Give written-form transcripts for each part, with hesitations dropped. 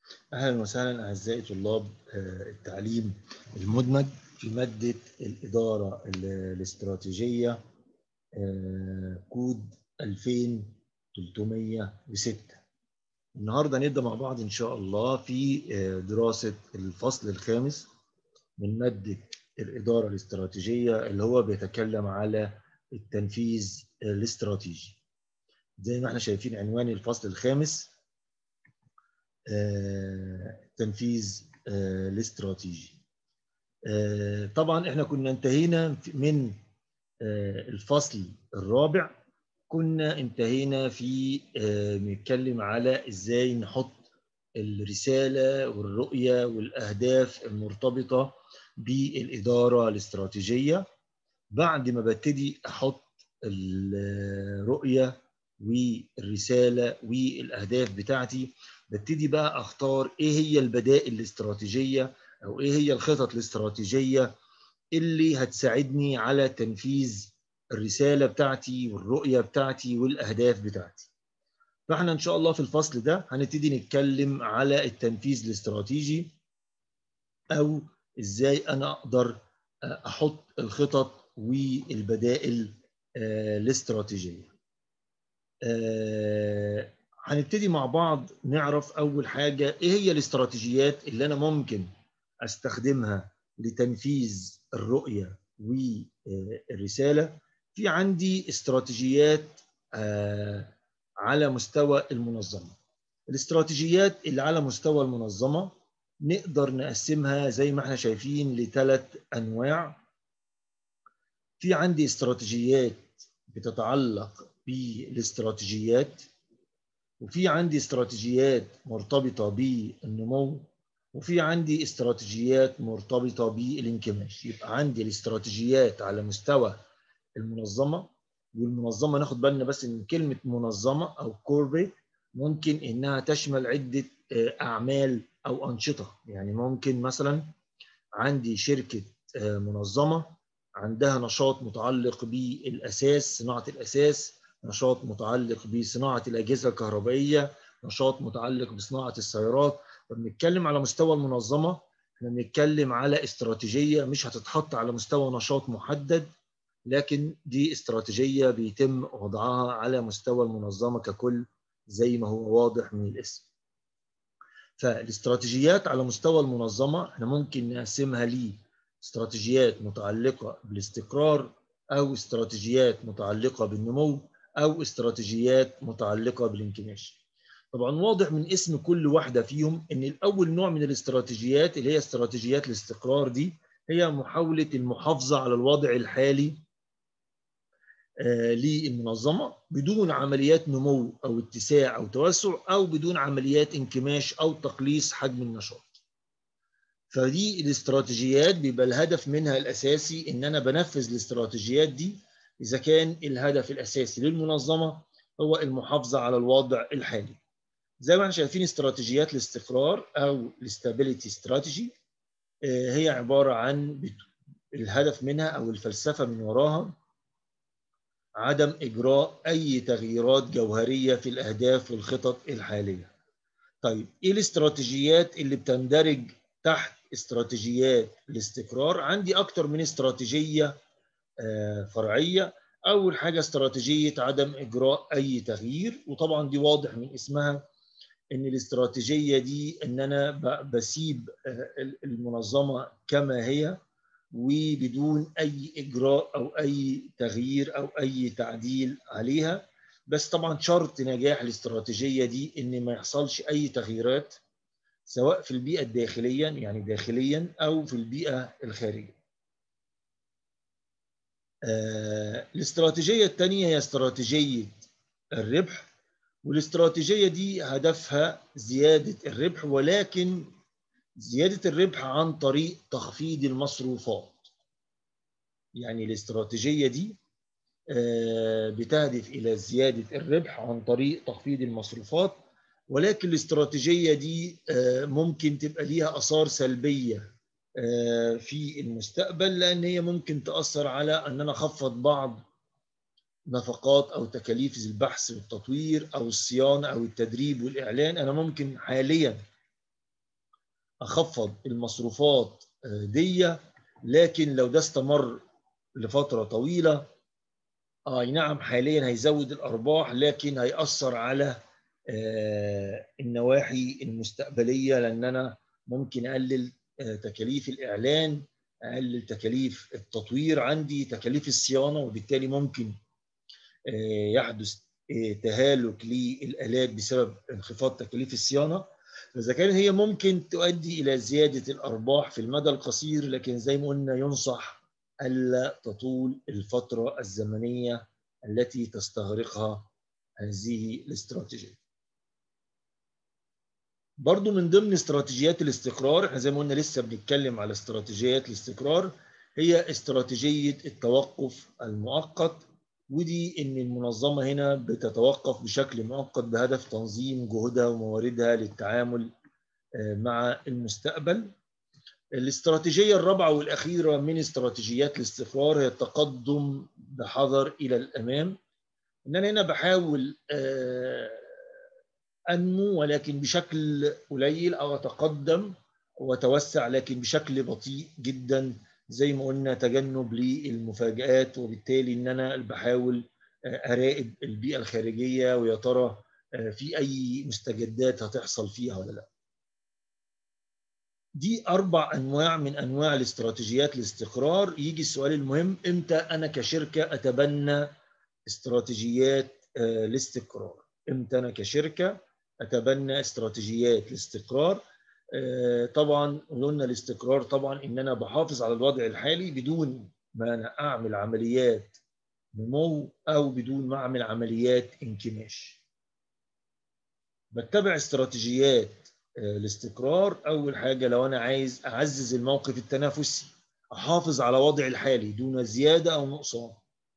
أهلا وسهلا أعزائي طلاب التعليم المدمج في مادة الإدارة الاستراتيجية، كود 2306. النهاردة نبدأ مع بعض إن شاء الله في دراسة الفصل الخامس من مادة الإدارة الاستراتيجية اللي هو بيتكلم على التنفيذ الاستراتيجي. زي ما احنا شايفين عنوان الفصل الخامس التنفيذ الاستراتيجي. طبعا احنا كنا انتهينا من الفصل الرابع، كنا انتهينا في بنتكلم على ازاي نحط الرسالة والرؤية والأهداف المرتبطة بالإدارة الاستراتيجية. بعد ما ببتدي أحط الرؤية والرسالة والأهداف بتاعتي، ببتدي بقى أختار إيه هي البدائل الاستراتيجية أو إيه هي الخطط الاستراتيجية اللي هتساعدني على تنفيذ الرسالة بتاعتي والرؤية بتاعتي والأهداف بتاعتي. فإحنا إن شاء الله في الفصل ده هنبتدي نتكلم على التنفيذ الاستراتيجي، أو إزاي أنا أقدر أحط الخطط والبدائل الاستراتيجية. هنبتدي مع بعض نعرف أول حاجة إيه هي الاستراتيجيات اللي أنا ممكن أستخدمها لتنفيذ الرؤية والرسالة. في عندي استراتيجيات على مستوى المنظمة. الاستراتيجيات اللي على مستوى المنظمة نقدر نقسمها زي ما احنا شايفين لثلاث أنواع. في عندي استراتيجيات بتتعلق بالاستراتيجيات، وفي عندي استراتيجيات مرتبطة بالنمو، وفي عندي استراتيجيات مرتبطة بالانكماش. يبقى عندي الاستراتيجيات على مستوى المنظمة، والمنظمة ناخد بالنا بس ان كلمة منظمة او كوربريت ممكن انها تشمل عدة اعمال او انشطة. يعني ممكن مثلا عندي شركة منظمة عندها نشاط متعلق بالاساس، صناعة الاساس، نشاط متعلق بصناعة الاجهزة الكهربائية، نشاط متعلق بصناعة السيارات. فبنتكلم على مستوى المنظمة، احنا بنتكلم على استراتيجية مش هتتحط على مستوى نشاط محدد، لكن دي استراتيجية بيتم وضعها على مستوى المنظمة ككل زي ما هو واضح من الاسم. فالاستراتيجيات على مستوى المنظمة احنا ممكن نقسمها لي استراتيجيات متعلقة بالاستقرار، أو استراتيجيات متعلقة بالنمو، أو استراتيجيات متعلقة بالانكماش. طبعا واضح من اسم كل واحدة فيهم إن الأول نوع من الاستراتيجيات اللي هي استراتيجيات الاستقرار دي هي محاولة المحافظة على الوضع الحالي للمنظمة بدون عمليات نمو أو اتساع أو توسع، أو بدون عمليات انكماش أو تقليص حجم النشاط. فدي الاستراتيجيات بيبقى الهدف منها الأساسي إن أنا بنفذ الاستراتيجيات دي إذا كان الهدف الأساسي للمنظمة هو المحافظة على الوضع الحالي. زي ما احنا شايفين استراتيجيات الاستقرار أو الاستابيليتي استراتيجي هي عبارة عن الهدف منها أو الفلسفة من وراها عدم إجراء أي تغييرات جوهرية في الأهداف والخطط الحالية. طيب إيه الاستراتيجيات اللي بتندرج تحت استراتيجيات الاستقرار؟ عندي أكتر من استراتيجية فرعية. أول حاجة استراتيجية عدم إجراء أي تغيير، وطبعا دي واضح من اسمها إن الاستراتيجية دي إن أنا بسيب المنظمة كما هي وبدون أي إجراء أو أي تغيير أو أي تعديل عليها. بس طبعا شرط نجاح الاستراتيجية دي إن ما يحصلش أي تغييرات سواء في البيئة الداخليا يعني داخليا أو في البيئة الخارجية. الاستراتيجية الثانية هي استراتيجية الربح، والاستراتيجية دي هدفها زيادة الربح، ولكن زيادة الربح عن طريق تخفيض المصروفات. يعني الاستراتيجية دي بتهدف إلى زيادة الربح عن طريق تخفيض المصروفات، ولكن الاستراتيجية دي ممكن تبقى ليها آثار سلبية في المستقبل، لأن هي ممكن تأثر على أن أنا أخفض بعض نفقات أو تكاليف البحث والتطوير أو الصيانة أو التدريب والإعلان. أنا ممكن حاليا اخفض المصروفات دي، لكن لو ده استمر لفتره طويله اي نعم حاليا هيزود الارباح، لكن هيأثر على النواحي المستقبليه، لان انا ممكن اقلل تكاليف الاعلان، اقلل تكاليف التطوير عندي، تكاليف الصيانه، وبالتالي ممكن يحدث تهالك للآلات بسبب انخفاض تكاليف الصيانة. فإذا كان هي ممكن تؤدي إلى زيادة الأرباح في المدى القصير، لكن زي ما قلنا ينصح ألا تطول الفترة الزمنية التي تستغرقها هذه الاستراتيجية. برضو من ضمن استراتيجيات الاستقرار، احنا زي ما قلنا لسه بنتكلم على استراتيجيات الاستقرار، هي استراتيجية التوقف المؤقت، ودي ان المنظمة هنا بتتوقف بشكل مؤقت بهدف تنظيم جهودها ومواردها للتعامل مع المستقبل. الاستراتيجية الرابعة والأخيرة من استراتيجيات الاستقرار هي التقدم بحذر إلى الأمام. إن أنا هنا بحاول أنمو ولكن بشكل قليل، أو أتقدم وأتوسع لكن بشكل بطيء جدا، زي ما قلنا تجنب للمفاجآت، وبالتالي إن أنا بحاول أراقب البيئة الخارجية ويا ترى في أي مستجدات هتحصل فيها ولا لا. دي 4 أنواع من أنواع الاستراتيجيات الاستقرار. يجي السؤال المهم، إمتى أنا كشركة أتبنى استراتيجيات الاستقرار؟ إمتى أنا كشركة أتبنى استراتيجيات الاستقرار؟ طبعا قلنا الاستقرار طبعا إن أنا بحافظ على الوضع الحالي بدون ما أنا أعمل عمليات نمو أو بدون ما أعمل عمليات انكماش. بتبع استراتيجيات الاستقرار. أول حاجة لو أنا عايز أعزز الموقف التنافسي، أحافظ على وضعي الحالي دون زيادة أو نقصان.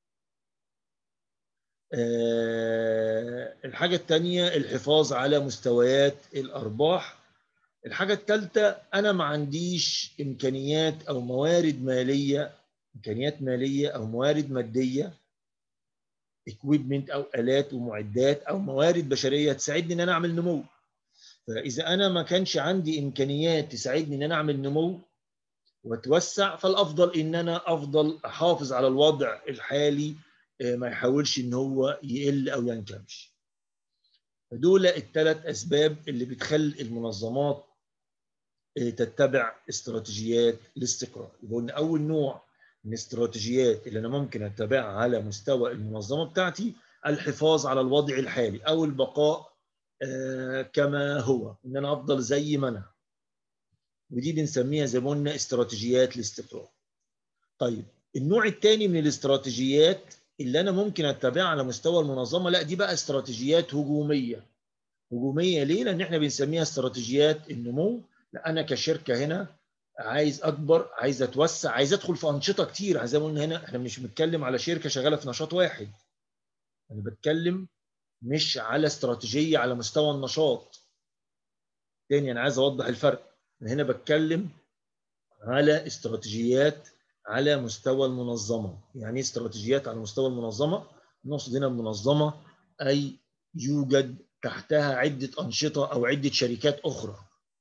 الحاجة الثانية الحفاظ على مستويات الأرباح. الحاجة الثالثة أنا ما عنديش إمكانيات أو موارد مالية، إمكانيات مالية أو موارد مادية، equipment أو آلات ومعدات أو موارد بشرية تساعدني إن أنا أعمل نمو. فإذا أنا ما كانش عندي إمكانيات تساعدني إن أنا أعمل نمو وأتوسع، فالأفضل إن أنا أفضل أحافظ على الوضع الحالي، ما يحاولش إن هو يقل أو ينكمش. فدول الثلاث أسباب اللي بتخلي المنظمات تتبع استراتيجيات الاستقرار. يبقى أول نوع من الاستراتيجيات اللي أنا ممكن أتبعها على مستوى المنظمة بتاعتي الحفاظ على الوضع الحالي أو البقاء كما هو، إن أنا أفضل زي ما أنا، ودي بنسميها زي ما قلنا استراتيجيات الاستقرار. طيب النوع الثاني من الاستراتيجيات اللي أنا ممكن أتبعها على مستوى المنظمة، لا دي بقى استراتيجيات هجومية. هجومية ليه؟ لأن احنا بنسميها استراتيجيات النمو. لا أنا كشركة هنا عايز أكبر، عايز أتوسع، عايز أدخل في أنشطة كتير. زي ما قلنا هنا احنا مش بنتكلم على شركة شغالة في نشاط واحد، أنا بتكلم مش على استراتيجية على مستوى النشاط. تاني أنا عايز أوضح الفرق، أنا هنا بتكلم على استراتيجيات على مستوى المنظمة. يعني ايه استراتيجيات على مستوى المنظمة؟ نقصد هنا المنظمة أي يوجد تحتها عدة أنشطة أو عدة شركات أخرى.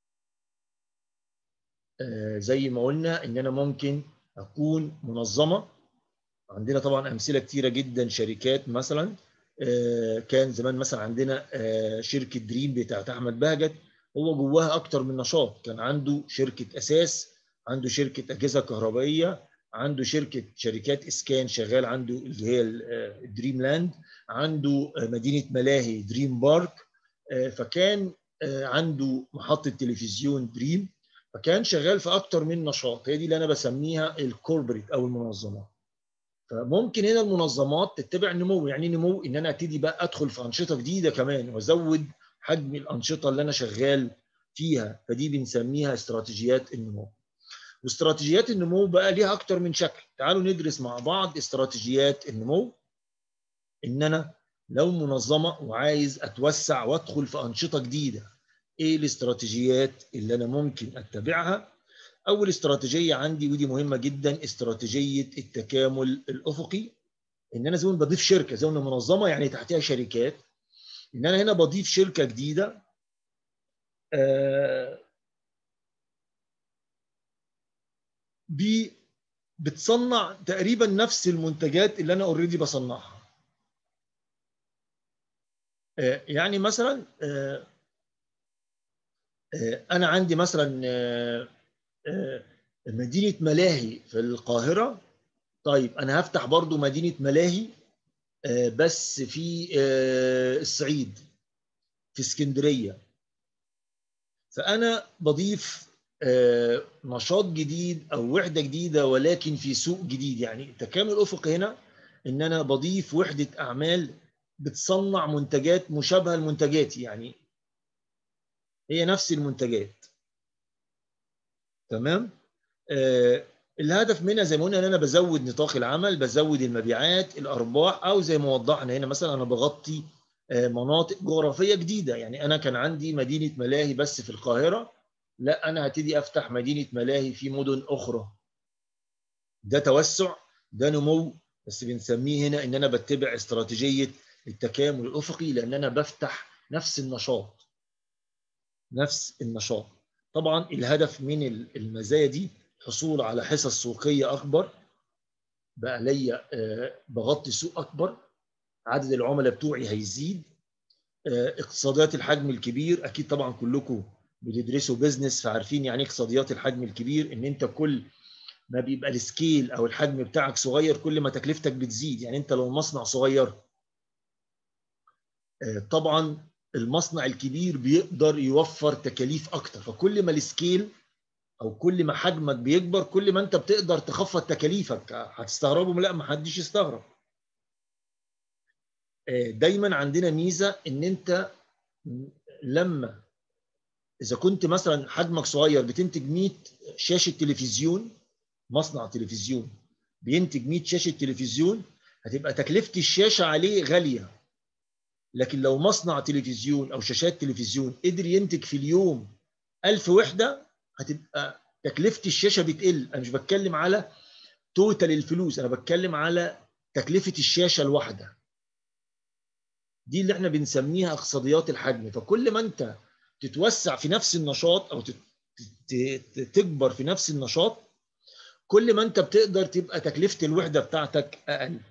زي ما قلنا إن أنا ممكن أكون منظمة، عندنا طبعا أمثلة كتيرة جدا، شركات مثلا كان زمان مثلا عندنا شركة دريم بتاعت أحمد بهجت، هو جواها أكتر من نشاط. كان عنده شركة أساس، عنده شركة أجهزة كهربائية، عنده شركات إسكان شغال عنده اللي هي دريم لاند، عنده مدينة ملاهي دريم بارك، فكان عنده محطة تلفزيون دريم، فكان شغال في أكتر من نشاط. هي دي اللي أنا بسميها الكوربريت أو المنظمات. فممكن هنا المنظمات تتبع النمو. يعني نمو ان انا ابتدي بقى ادخل في انشطه جديده كمان وازود حجم الانشطه اللي انا شغال فيها، فدي بنسميها استراتيجيات النمو. واستراتيجيات النمو بقى ليها اكتر من شكل. تعالوا ندرس مع بعض استراتيجيات النمو. ان انا لو منظمه وعايز اتوسع وادخل في انشطه جديده، ايه الاستراتيجيات اللي انا ممكن اتبعها؟ أول استراتيجية عندي ودي مهمة جدا، استراتيجية التكامل الأفقي. إن أنا زي ما بضيف شركة، زي ما منظمة يعني تحتها شركات، إن أنا هنا بضيف شركة جديدة بتصنع تقريبا نفس المنتجات اللي انا اوريدي بصنعها. يعني مثلا انا عندي مثلا مدينه ملاهي في القاهره. طيب انا هفتح برضو مدينه ملاهي بس في الصعيد، في اسكندريه. فانا بضيف نشاط جديد او وحده جديده ولكن في سوق جديد. يعني التكامل الافقي هنا ان انا بضيف وحده اعمال بتصنع منتجات مشابهه لمنتجاتي، يعني هي نفس المنتجات. تمام. الهدف منها زي ما قلنا ان انا بزود نطاق العمل، بزود المبيعات، الارباح، او زي ما وضحنا هنا مثلا انا بغطي مناطق جغرافيه جديده. يعني انا كان عندي مدينه ملاهي بس في القاهره، لا انا هبتدي افتح مدينه ملاهي في مدن اخرى. ده توسع، ده نمو، بس بنسميه هنا ان انا بتبع استراتيجيه التكامل الافقي، لان انا بفتح نفس النشاط. نفس النشاط. طبعا الهدف من المزايا دي حصول على حصص سوقيه اكبر، بقى ليا بغطي سوق اكبر، عدد العملاء بتوعي هيزيد، اقتصاديات الحجم الكبير. اكيد طبعا كلكم بتدرسوا بيزنس فعارفين يعني اقتصاديات الحجم الكبير، ان انت كل ما بيبقى السكيل او الحجم بتاعك صغير كل ما تكلفتك بتزيد. يعني انت لو مصنع صغير طبعا المصنع الكبير بيقدر يوفر تكاليف اكتر، فكل ما السكيل او كل ما حجمك بيكبر كل ما انت بتقدر تخفض تكاليفك. هتستغربوا؟ لا، ما حدش يستغرب. دايما عندنا ميزه ان انت لما اذا كنت مثلا حجمك صغير بتنتج 100 شاشه تلفزيون، مصنع تلفزيون بينتج 100 شاشه تلفزيون، هتبقى تكلفه الشاشه عليه غاليه. لكن لو مصنع تلفزيون او شاشات تلفزيون قدر ينتج في اليوم 1000 وحده، هتبقى تكلفه الشاشه بتقل. انا مش بتكلم على توتال الفلوس، انا بتكلم على تكلفه الشاشه الواحده. دي اللي احنا بنسميها اقتصاديات الحجم. فكل ما انت تتوسع في نفس النشاط او تكبر في نفس النشاط كل ما انت بتقدر تبقى تكلفه الوحده بتاعتك اقل.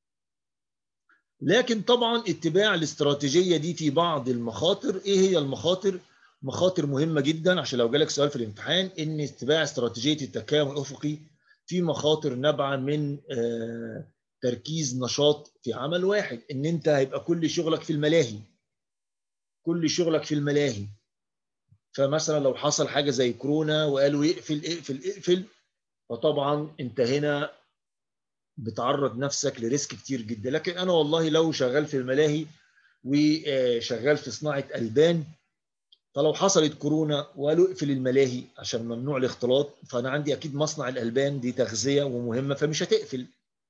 لكن طبعا اتباع الاستراتيجيه دي في بعض المخاطر. ايه هي المخاطر؟ مخاطر مهمه جدا عشان لو جالك سؤال في الامتحان، ان اتباع استراتيجيه التكامل الافقي في مخاطر نابعه من تركيز نشاط في عمل واحد. ان انت هيبقى كل شغلك في الملاهي، كل شغلك في الملاهي. فمثلا لو حصل حاجه زي كورونا وقالوا اقفل اقفل اقفل، فطبعا انت هنا بتعرض نفسك لريسك كتير جدا. لكن انا والله لو شغال في الملاهي وشغال في صناعه البان، فلو حصلت كورونا وقالوا اقفل الملاهي عشان ممنوع الاختلاط، فانا عندي اكيد مصنع الالبان دي تغذيه ومهمه فمش هتقفل.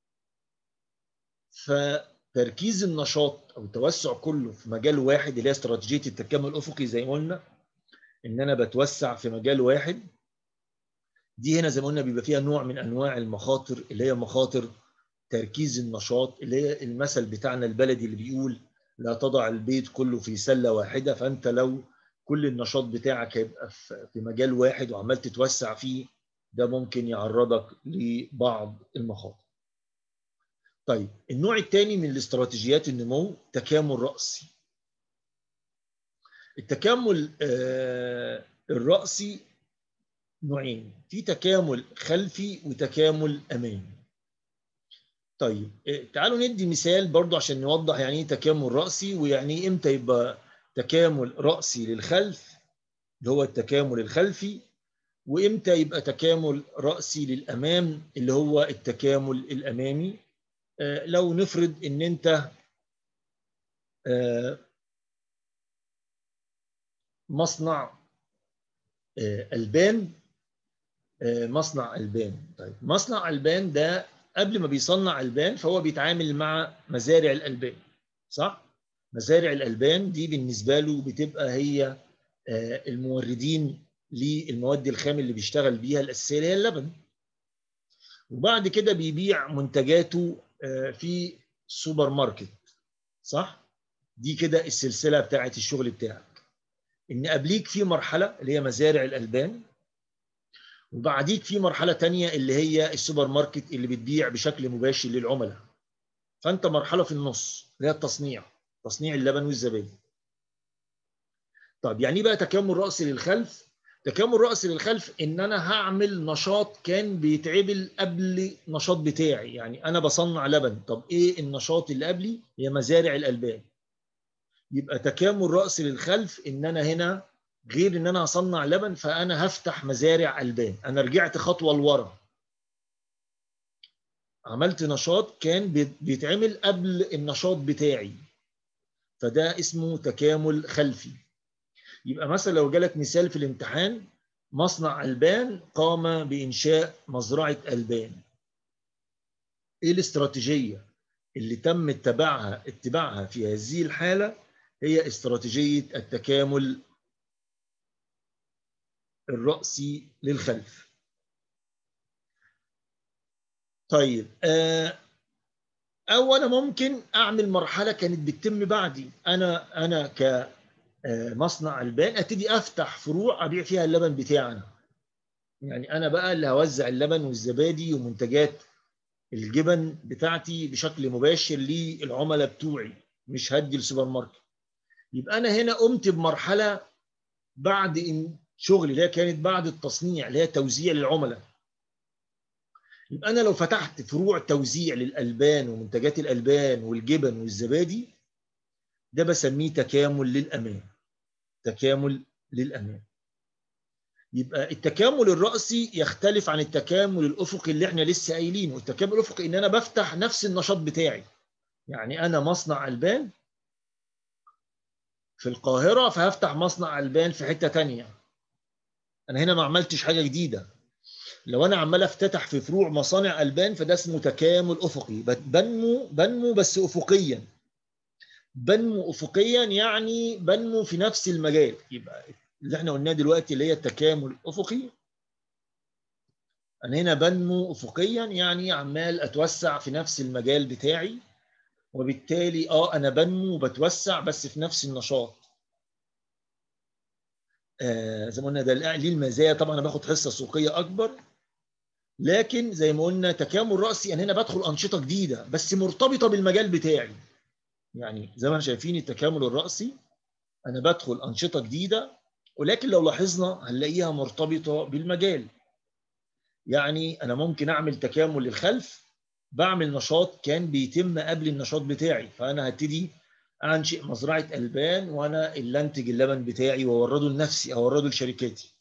فتركيز النشاط او التوسع كله في مجال واحد اللي هي استراتيجيه التكامل الافقي زي ما قلنا، ان انا بتوسع في مجال واحد. دي هنا زي ما قلنا بيبقى فيها نوع من انواع المخاطر اللي هي مخاطر تركيز النشاط، اللي هي المثل بتاعنا البلدي اللي بيقول لا تضع البيض كله في سله واحده. فانت لو كل النشاط بتاعك هيبقى في مجال واحد وعمال تتوسع فيه، ده ممكن يعرضك لبعض المخاطر. طيب النوع الثاني من الاستراتيجيات النمو تكامل رأسي. التكامل الرأسي نوعين، في تكامل خلفي وتكامل أمامي. طيب تعالوا ندي مثال برضو عشان نوضح يعني ايه تكامل رأسي، ويعني ايه امتى يبقى تكامل رأسي للخلف اللي هو التكامل الخلفي، وامتى يبقى تكامل رأسي للأمام اللي هو التكامل الأمامي. لو نفرض ان انت مصنع ألبان، مصنع ألبان. طيب مصنع ألبان ده قبل ما بيصنع ألبان فهو بيتعامل مع مزارع الألبان، صح؟ مزارع الألبان دي بالنسبة له بتبقى هي الموردين للمواد الخام اللي بيشتغل بيها الأساسية اللي هي اللبن. وبعد كده بيبيع منتجاته في سوبر ماركت، صح؟ دي كده السلسلة بتاعت الشغل بتاعك. إن قبليك في مرحلة اللي هي مزارع الألبان، وبعديك في مرحله ثانيه اللي هي السوبر ماركت اللي بتبيع بشكل مباشر للعملاء. فانت مرحله في النص اللي هي التصنيع، تصنيع اللبن والزبادي. طب يعني ايه بقى تكامل راسي للخلف؟ تكامل راسي للخلف ان انا هعمل نشاط كان بيتعمل قبل النشاط بتاعي. يعني انا بصنع لبن، طب ايه النشاط اللي قبلي؟ هي مزارع الالبان. يبقى تكامل راسي للخلف ان انا هنا غير ان انا هصنع لبن، فانا هفتح مزارع البان. انا رجعت خطوه لورا، عملت نشاط كان بيتعمل قبل النشاط بتاعي، فده اسمه تكامل خلفي. يبقى مثلا لو جالك مثال في الامتحان، مصنع ألبان قام بإنشاء مزرعة ألبان. إيه الاستراتيجية اللي تم اتباعها في هذه الحالة؟ هي استراتيجية التكامل الرأسي للخلف. طيب أو أنا ممكن أعمل مرحلة كانت بتتم بعدي. أنا كمصنع ألبان أبتدي أفتح فروع أبيع فيها اللبن بتاعنا. يعني أنا بقى اللي هوزع اللبن والزبادي ومنتجات الجبن بتاعتي بشكل مباشر للعملاء بتوعي، مش هدي السوبر ماركت. يبقى انا هنا قمت بمرحله بعد ان شغلي اللي هي كانت بعد التصنيع اللي هي توزيع للعملاء. يبقى انا لو فتحت فروع توزيع للالبان ومنتجات الالبان والجبن والزبادي، ده بسميه تكامل للامام. تكامل للامام. يبقى التكامل الرأسي يختلف عن التكامل الافقي اللي احنا لسه قايلينه. التكامل الافقي ان انا بفتح نفس النشاط بتاعي. يعني انا مصنع البان في القاهرة، فهفتح مصنع ألبان في حتة تانية. أنا هنا ما عملتش حاجة جديدة. لو أنا عمال أفتتح في فروع مصانع ألبان، فده اسمه تكامل أفقي. بنمو بس أفقيا. بنمو أفقيا يعني بنمو في نفس المجال. يبقى اللي احنا قلناه دلوقتي اللي هي التكامل الأفقي، أنا هنا بنمو أفقيا يعني عمال أتوسع في نفس المجال بتاعي، وبالتالي أنا بنمو وبتوسع بس في نفس النشاط. زي ما قلنا ده ليه المزايا. طبعا انا باخد حصه سوقيه اكبر، لكن زي ما قلنا تكامل راسي انا هنا بدخل انشطه جديده بس مرتبطه بالمجال بتاعي. يعني زي ما احنا شايفين التكامل الراسي انا بدخل انشطه جديده، ولكن لو لاحظنا هنلاقيها مرتبطه بالمجال. يعني انا ممكن اعمل تكامل للخلف، بعمل نشاط كان بيتم قبل النشاط بتاعي، فانا هبتدي انشئ مزرعه البان وانا اللي انتج اللبن بتاعي واورده لنفسي او اورده لشركاتي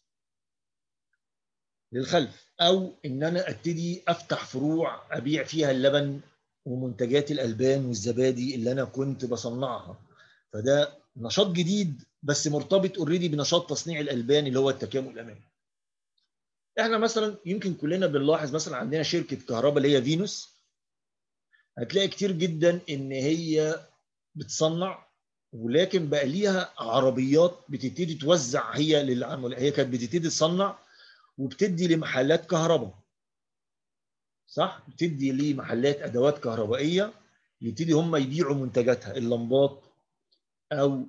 للخلف. او ان انا ابتدي افتح فروع ابيع فيها اللبن ومنتجات الالبان والزبادي اللي انا كنت بصنعها. فده نشاط جديد بس مرتبط اوريدي بنشاط تصنيع الالبان اللي هو التكامل الامامي. احنا مثلا يمكن كلنا بنلاحظ مثلا عندنا شركه كهرباء اللي هي فينوس. هتلاقي كتير جدا ان هي بتصنع، ولكن بقى ليها عربيات بتبتدي توزع هي للعملاء. هي كانت بتبتدي تصنع وبتدي لمحلات كهرباء، صح؟ بتدي لمحلات ادوات كهربائيه يبتدي هم يبيعوا منتجاتها، اللمبات او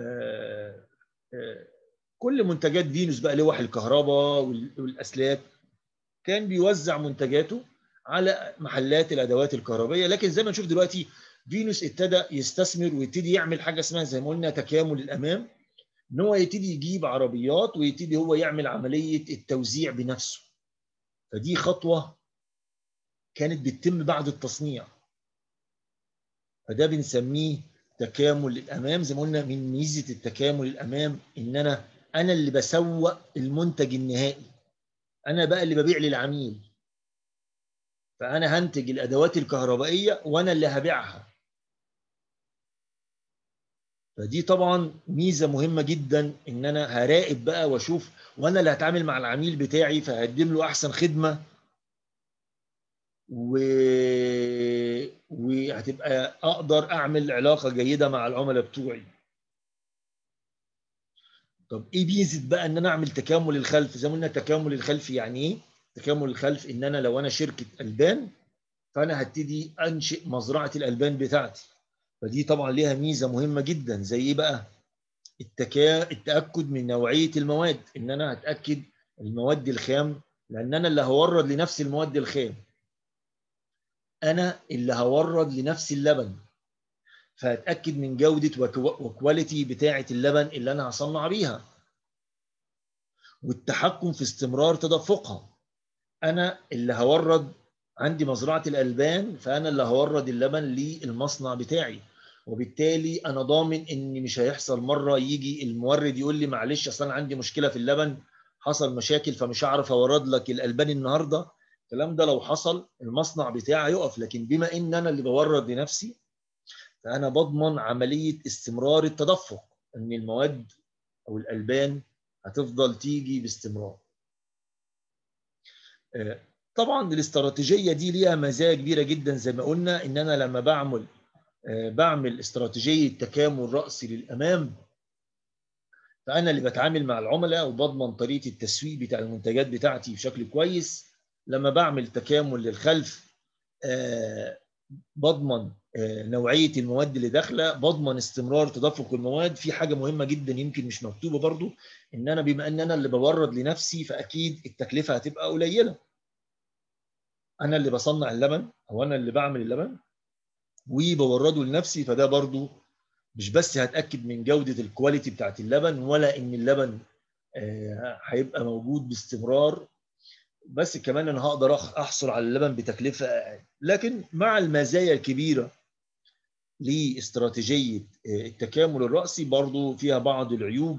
كل منتجات فينوس بقى، لوح الكهرباء والاسلاك. كان بيوزع منتجاته على محلات الادوات الكهربائيه. لكن زي ما نشوف دلوقتي فينوس ابتدى يستثمر ويبتدي يعمل حاجه اسمها زي ما قلنا تكامل الامام، ان هو يبتدي يجيب عربيات ويبتدي هو يعمل عمليه التوزيع بنفسه. فدي خطوه كانت بتتم بعد التصنيع، فده بنسميه تكامل الامام. زي ما قلنا من ميزه التكامل الامام ان انا اللي بسوق المنتج النهائي، انا بقى اللي ببيع للعميل. فانا هنتج الادوات الكهربائيه وانا اللي هبيعها. فدي طبعا ميزه مهمه جدا ان انا هراقب بقى واشوف، وانا اللي هتعامل مع العميل بتاعي فهقدم له احسن خدمه وهتبقى اقدر اعمل علاقه جيده مع العملاء بتوعي. طب ايه ميزه بقى ان انا اعمل تكامل الخلف؟ زي ما قلنا تكامل الخلف يعني ايه؟ تكامل الخلف ان انا لو انا شركه البان، فانا هبتدي انشئ مزرعه الالبان بتاعتي. فدي طبعا ليها ميزه مهمه جدا. زي ايه بقى؟ التاكد من نوعيه المواد، ان انا هتاكد المواد الخام لان انا اللي هورد لنفسي المواد الخام، انا اللي هورد لنفسي اللبن، فاتاكد من جوده وكواليتي بتاعه اللبن اللي انا هصنع بيها، والتحكم في استمرار تدفقها. انا اللي هورد، عندي مزرعه الالبان، فانا اللي هورد اللبن للمصنع بتاعي، وبالتالي انا ضامن ان مش هيحصل مره يجي المورد يقول لي معلش اصل انا عندي مشكله في اللبن، حصل مشاكل فمش هعرف اورد لك الالبان النهارده. الكلام ده لو حصل المصنع بتاعي هيقف. لكن بما ان انا اللي بورد لنفسي، فانا بضمن عمليه استمرار التدفق، ان المواد او الالبان هتفضل تيجي باستمرار. طبعا الاستراتيجيه دي ليها مزايا كبيره جدا، زي ما قلنا ان انا لما بعمل استراتيجيه تكامل راسي للامام، فانا اللي بتعامل مع العملاء وبضمن طريقه التسويق بتاع المنتجات بتاعتي بشكل كويس. لما بعمل تكامل للخلف بضمن نوعيه المواد اللي داخله، بضمن استمرار تدفق المواد. في حاجه مهمه جدا يمكن مش مكتوبه برضو، ان انا بما ان انا اللي بورد لنفسي فاكيد التكلفه هتبقى قليله. انا اللي بصنع اللبن او انا اللي بعمل اللبن وبورده لنفسي، فده برضو مش بس هتاكد من جوده الكواليتي بتاعت اللبن، ولا ان اللبن هيبقى موجود باستمرار، بس كمان انا هقدر احصل على اللبن بتكلفه اقل. لكن مع المزايا الكبيره لاستراتيجيه التكامل الراسي، برضو فيها بعض العيوب.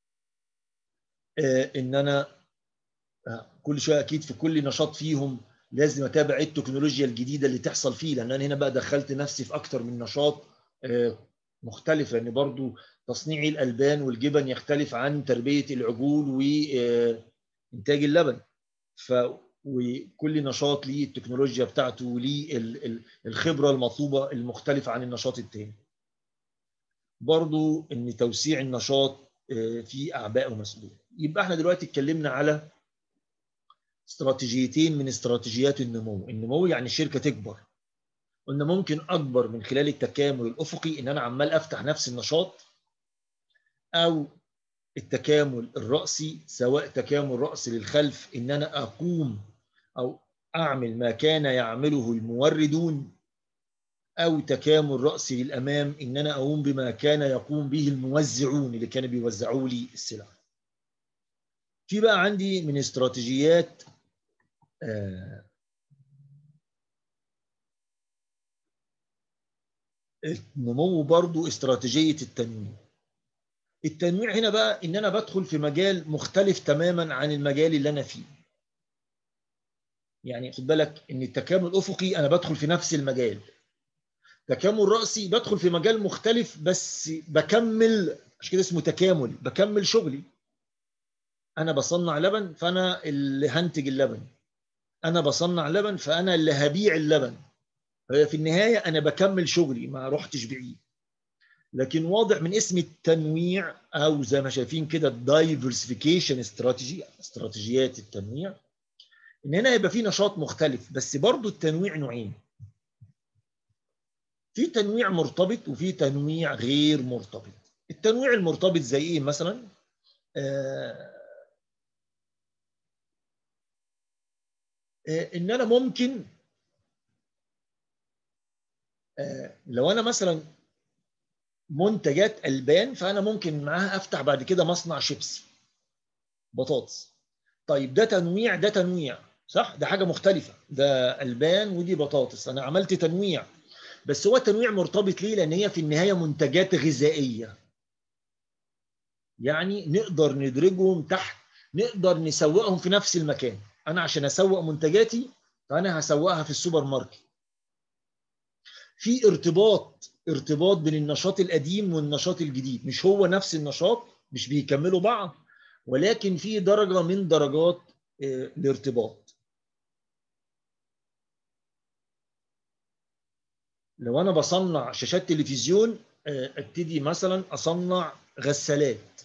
ان انا كل شويه اكيد في كل نشاط فيهم لازم اتابع التكنولوجيا الجديده اللي تحصل فيه، لان انا هنا بقى دخلت نفسي في اكتر من نشاط مختلف، لان برضو تصنيع الالبان والجبن يختلف عن تربيه العجول وانتاج اللبن. وكل نشاط ليه التكنولوجيا بتاعته وليه الخبره المطلوبه المختلفه عن النشاط التاني. برضو ان توسيع النشاط فيه اعباء ومسؤوليه. يبقى احنا دلوقتي اتكلمنا على استراتيجيتين من استراتيجيات النمو. النمو يعني الشركه تكبر، قلنا ممكن اكبر من خلال التكامل الافقي، ان انا عمال افتح نفس النشاط، او التكامل الراسي، سواء تكامل راسي للخلف ان انا اقوم او اعمل ما كان يعمله الموردون، او تكامل راسي للامام ان انا اقوم بما كان يقوم به الموزعون اللي كانوا بيوزعوا لي السلع. في بقى عندي من استراتيجيات النمو برضو استراتيجية التنويع. التنويع هنا بقى ان انا بدخل في مجال مختلف تماما عن المجال اللي انا فيه. يعني خد بالك ان التكامل الافقي انا بدخل في نفس المجال، تكامل راسي بدخل في مجال مختلف بس بكمل، عشان كده اسمه تكامل، بكمل شغلي. انا بصنع لبن فانا اللي هنتج اللبن، انا بصنع لبن فانا اللي هبيع اللبن. في النهايه انا بكمل شغلي، ما رحتش بعيد. لكن واضح من اسم التنويع، او زي ما شايفين كده الدايفرسيفيكيشن استراتيجي، استراتيجيات التنويع، ان هنا يبقى في نشاط مختلف. بس برضو التنويع نوعين، في تنويع مرتبط وفي تنويع غير مرتبط. التنويع المرتبط زي ايه مثلا؟ ان انا ممكن لو انا مثلا منتجات البان، فانا ممكن معاها افتح بعد كده مصنع شيبسي بطاطس. طيب ده تنويع، ده تنويع صح، ده حاجه مختلفه، ده البان ودي بطاطس، انا عملت تنويع. بس هو تنويع مرتبط ليه؟ لان هي في النهايه منتجات غذائيه، يعني نقدر ندرجهم تحت، نقدر نسوقهم في نفس المكان. انا عشان اسوق منتجاتي فانا هسوقها في السوبر ماركت. في ارتباط بين النشاط القديم والنشاط الجديد، مش هو نفس النشاط، مش بيكملوا بعض، ولكن في درجة من درجات الارتباط. لو انا بصنع شاشات تلفزيون، ابتدي مثلا اصنع غسالات،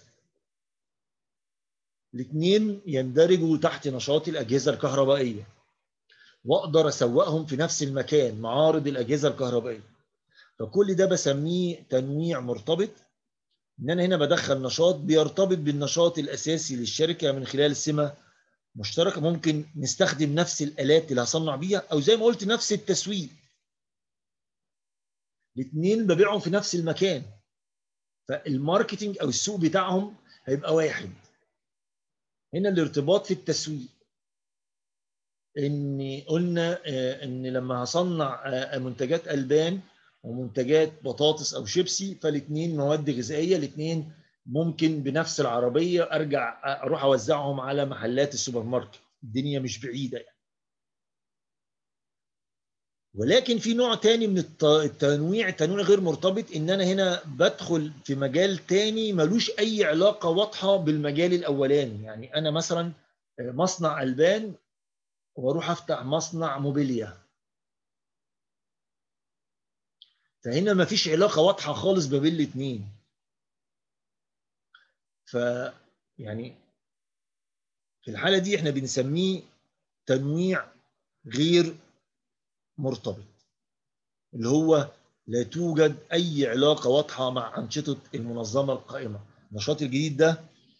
الاثنين يندرجوا تحت نشاط الاجهزه الكهربائيه، واقدر اسوقهم في نفس المكان، معارض الاجهزه الكهربائيه. فكل ده بسميه تنويع مرتبط، ان انا هنا بدخل نشاط بيرتبط بالنشاط الاساسي للشركه من خلال سمه مشتركه ممكن نستخدم نفس الالات اللي هصنع بيها، او زي ما قلت نفس التسويق، الاثنين ببيعهم في نفس المكان، فالماركتينج او السوق بتاعهم هيبقى واحد. هنا الارتباط في التسويق، ان قلنا ان لما هصنع منتجات البان ومنتجات بطاطس او شيبسي، فالاثنين مواد غذائيه، الاثنين ممكن بنفس العربيه ارجع اروح اوزعهم على محلات السوبر ماركت، الدنيا مش بعيده يعني. ولكن في نوع تاني من التنويع غير مرتبط، ان انا هنا بدخل في مجال تاني ملوش اي علاقه واضحه بالمجال الاولاني. يعني انا مثلا مصنع البان واروح افتح مصنع موبيليا، فهنا مفيش علاقه واضحه خالص ما بين الاثنين. ف يعني في الحاله دي احنا بنسميه تنويع غير مرتبط، اللي هو لا توجد اي علاقه واضحه مع انشطه المنظمه القائمه. النشاط الجديد ده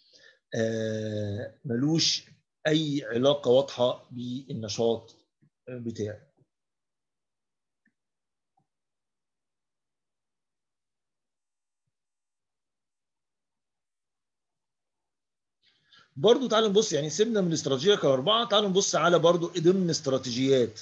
ملوش اي علاقه واضحه بالنشاط بتاعي. برضو تعالوا نبص، يعني سيبنا من الاستراتيجيه كاربعه، تعالوا نبص على برضو ضمن استراتيجيات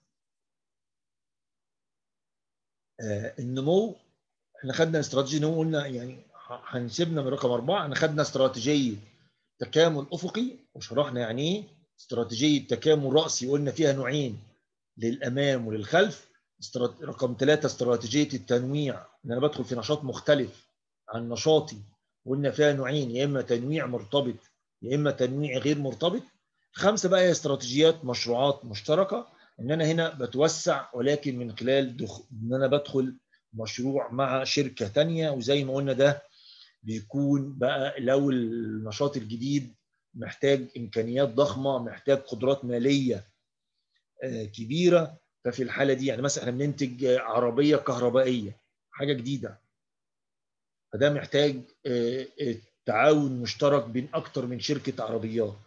النمو. احنا خدنا استراتيجيه نمو، قلنا يعني هنسيبنا من رقم 4. احنا خدنا استراتيجيه تكامل افقي وشرحنا يعني ايه، استراتيجيه تكامل راسي قلنا فيها نوعين، للامام وللخلف. رقم 3 استراتيجيه التنويع، ان انا بدخل في نشاط مختلف عن نشاطي، قلنا فيها نوعين، يا اما تنويع مرتبط يا اما تنويع غير مرتبط. 5 بقى هي استراتيجيات مشروعات مشتركه، ان انا هنا بتوسع ولكن من خلال ان انا بدخل مشروع مع شركه ثانيه. وزي ما قلنا ده بيكون بقى لو النشاط الجديد محتاج امكانيات ضخمه، محتاج قدرات ماليه كبيره، ففي الحاله دي يعني مثلا احنا بننتج عربيه كهربائيه، حاجه جديده، فده محتاج تعاون مشترك بين اكتر من شركه عربيات.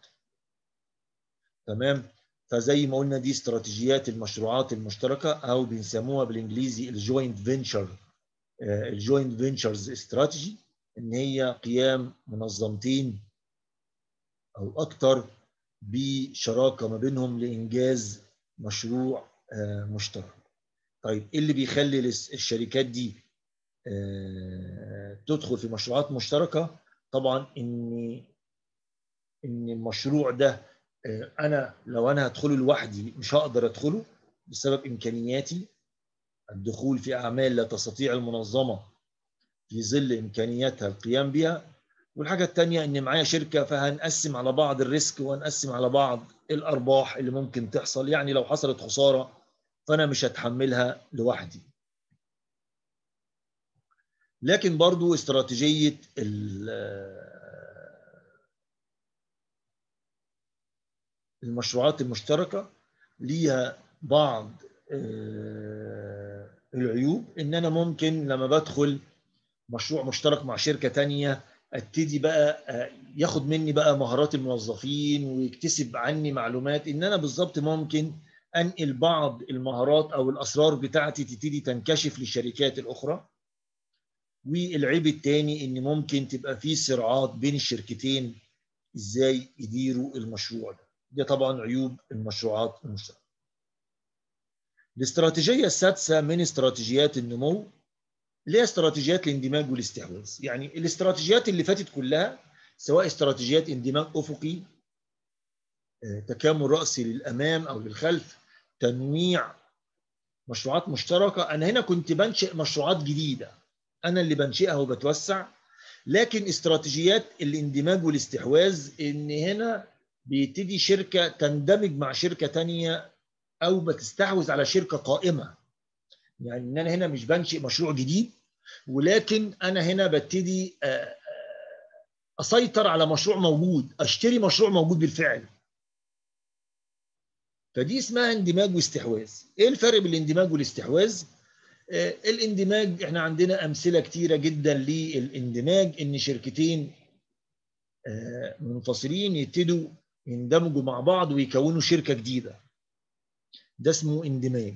تمام. فزي ما قلنا دي استراتيجيات المشروعات المشتركه، او بنسموها بالانجليزي الجوينت فينشر، الجوينت فينشرز استراتيجي، ان هي قيام منظمتين او اكتر بشراكه ما بينهم لانجاز مشروع مشترك. طيب ايه اللي بيخلي الشركات دي تدخل في مشروعات مشتركه؟ طبعا ان المشروع ده انا لو انا هدخله لوحدي مش هقدر ادخله بسبب امكانياتي، الدخول في اعمال لا تستطيع المنظمه في ظل امكانياتها القيام بها. والحاجه الثانيه ان معايا شركه، فهنقسم على بعض الريسك وهنقسم على بعض الارباح اللي ممكن تحصل، يعني لو حصلت خساره فانا مش هتحملها لوحدي. لكن برضو استراتيجيه المشروعات المشتركه ليها بعض العيوب، ان انا ممكن لما بدخل مشروع مشترك مع شركه تانية ابتدي بقى ياخد مني بقى مهارات الموظفين ويكتسب عني معلومات، ان انا بالظبط ممكن انقل بعض المهارات او الاسرار بتاعتي تبتدي تنكشف للشركات الاخرى. والعيب الثاني ان ممكن تبقى في صراعات بين الشركتين ازاي يديروا المشروع ده. دي طبعا عيوب المشروعات المشتركه. الاستراتيجيه السادسه من استراتيجيات النمو اللي هي استراتيجيات الاندماج والاستحواذ. يعني الاستراتيجيات اللي فاتت كلها سواء استراتيجيات اندماج افقي، تكامل راسي للامام او للخلف، تنويع، مشروعات مشتركه، انا هنا كنت بنشئ مشروعات جديده، انا اللي بنشئها وبتوسع. لكن استراتيجيات الاندماج والاستحواذ ان هنا بيبتدي شركه تندمج مع شركه ثانيه او بتستحوذ على شركه قائمه. يعني ان انا هنا مش بنشئ مشروع جديد، ولكن انا هنا ببتدي اسيطر على مشروع موجود، اشتري مشروع موجود بالفعل. فدي اسمها اندماج واستحواذ. ايه الفرق بين الاندماج والاستحواذ؟ الاندماج احنا عندنا امثله كتيره جدا للاندماج، ان شركتين منفصلين يبتدوا يندمجوا مع بعض ويكونوا شركة جديدة. ده اسمه اندماج.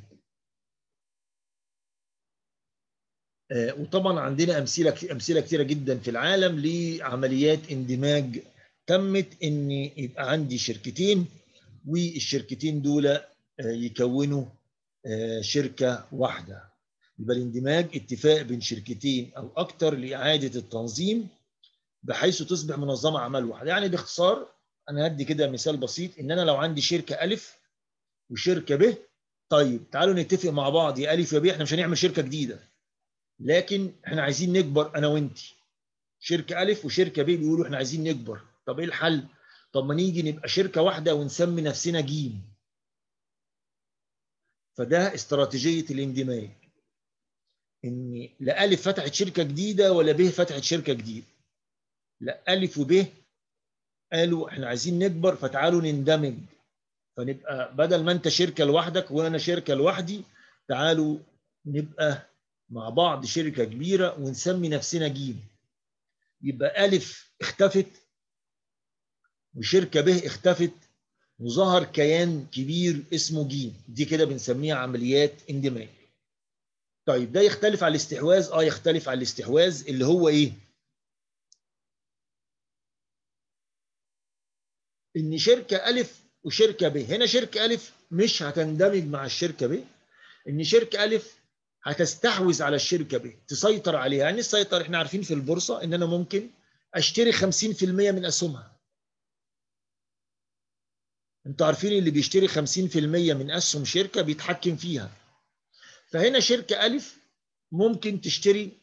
وطبعا عندنا أمثلة كتيرة جدا في العالم لعمليات اندماج تمت، إن يبقى عندي شركتين والشركتين دول يكونوا شركة واحدة. يبقى الاندماج اتفاق بين شركتين أو أكتر لإعادة التنظيم بحيث تصبح منظمة أعمال واحدة. يعني باختصار أنا هدي كده مثال بسيط، إن أنا لو عندي شركة ألف وشركة ب، طيب تعالوا نتفق مع بعض يا ألف يا ب، إحنا مش هنعمل شركة جديدة، لكن إحنا عايزين نكبر أنا وأنتي. شركة ألف وشركة ب بيقولوا إحنا عايزين نكبر، طب إيه الحل؟ طب ما نيجي نبقى شركة واحدة ونسمي نفسنا جيم. فده استراتيجية الاندماج، إن لا ألف فتحت شركة جديدة ولا ب فتحت شركة جديدة، لا ألف وب قالوا إحنا عايزين نكبر فتعالوا نندمج، فنبقى بدل ما انت شركه لوحدك وانا شركه لوحدي، تعالوا نبقى مع بعض شركه كبيره ونسمي نفسنا جيم. يبقى الف اختفت وشركه ب اختفت وظهر كيان كبير اسمه جيم. دي كده بنسميها عمليات اندماج. طيب ده يختلف على الاستحواذ؟ يختلف على الاستحواذ، اللي هو ايه؟ ان شركه الف وشركه ب، هنا شركه الف مش هتندمج مع الشركه ب، ان شركه الف هتستحوذ على الشركه ب، تسيطر عليها. يعني السيطره احنا عارفين في البورصه ان انا ممكن اشتري 50% من اسهمها. انتوا عارفين اللي بيشتري 50% من اسهم شركه بيتحكم فيها. فهنا شركه الف ممكن تشتري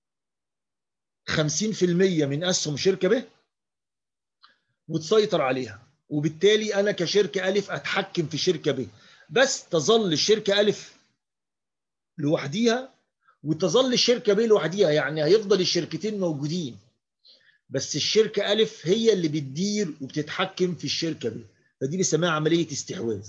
50% من اسهم شركه ب وتسيطر عليها، وبالتالي انا كشركه الف اتحكم في شركه ب، بس تظل الشركه الف لوحديها وتظل الشركه ب لوحديها. يعني هيفضل الشركتين موجودين، بس الشركه الف هي اللي بتدير وبتتحكم في الشركه ب. فدي بنسميها عمليه استحواذ.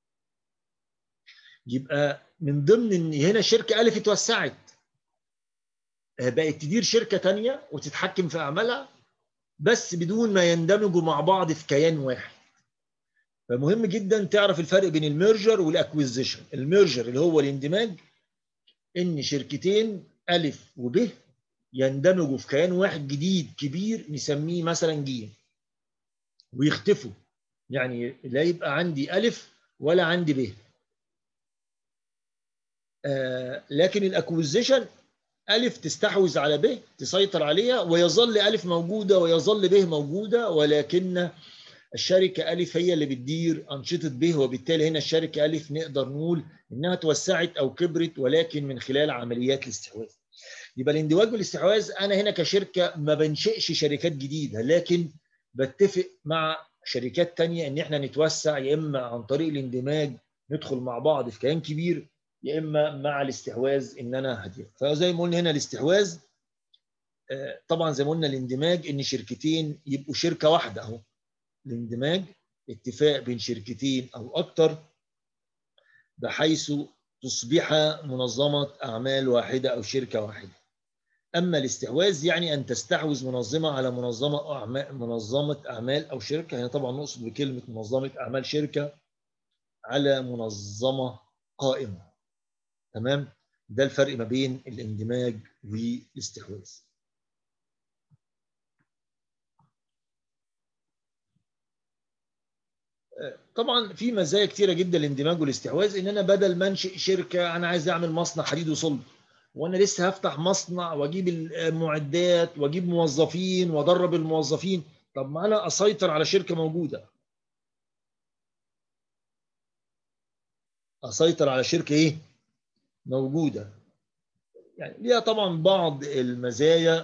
يبقى من ضمن ان هنا شركه الف اتوسعت، بقت تدير شركه ثانيه وتتحكم في اعمالها، بس بدون ما يندمجوا مع بعض في كيان واحد. فمهم جدا تعرف الفرق بين الميرجر والاكويزيشن. الميرجر اللي هو الاندماج، ان شركتين الف وب يندمجوا في كيان واحد جديد كبير نسميه مثلا جيم، ويختفوا. يعني لا يبقى عندي الف ولا عندي ب. لكن الاكويزيشن الف تستحوذ على ب، تسيطر عليها، ويظل الف موجوده ويظل ب موجوده، ولكن الشركه الف هي اللي بتدير انشطه ب، وبالتالي هنا الشركه الف نقدر نقول انها توسعت او كبرت، ولكن من خلال عمليات الاستحواذ. يبقى الاندماج والاستحواذ، انا هنا كشركه ما بنشئش شركات جديده، لكن بتفق مع شركات تانية ان احنا نتوسع، يا اما عن طريق الاندماج ندخل مع بعض في كيان كبير، يا اما مع الاستحواذ ان انا هدير. فزي ما قلنا هنا الاستحواذ، طبعا زي ما قلنا الاندماج ان شركتين يبقوا شركه واحده اهو. الاندماج اتفاق بين شركتين او اكتر بحيث تصبح منظمه اعمال واحده او شركه واحده. اما الاستحواذ يعني ان تستحوذ منظمه على منظمه اعمال او شركه. هنا طبعا نقصد بكلمه منظمه اعمال شركه على منظمه قائمه. تمام؟ ده الفرق ما بين الاندماج والاستحواذ. طبعا في مزايا كتيره جدا الاندماج والاستحواذ، ان انا بدل ما انشئ شركه انا عايز اعمل مصنع حديد وصلب، وانا لسه هفتح مصنع واجيب المعدات واجيب موظفين وادرب الموظفين، طب ما انا اسيطر على شركه موجوده. اسيطر على شركه ايه؟ موجوده. يعني ليها طبعا بعض المزايا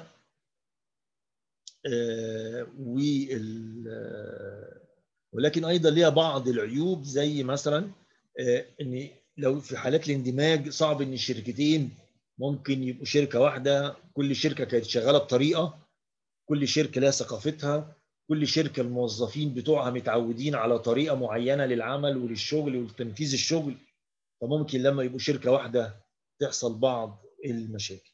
ولكن ايضا ليها بعض العيوب، زي مثلا ان لو في حالات الاندماج صعب ان الشركتين ممكن يبقوا شركه واحده، كل شركه كانت شغاله بطريقه، كل شركه لها ثقافتها، كل شركه الموظفين بتوعها متعودين على طريقه معينه للعمل وللشغل ولتنفيذ الشغل، فممكن لما يبقوا شركه واحده تحصل بعض المشاكل.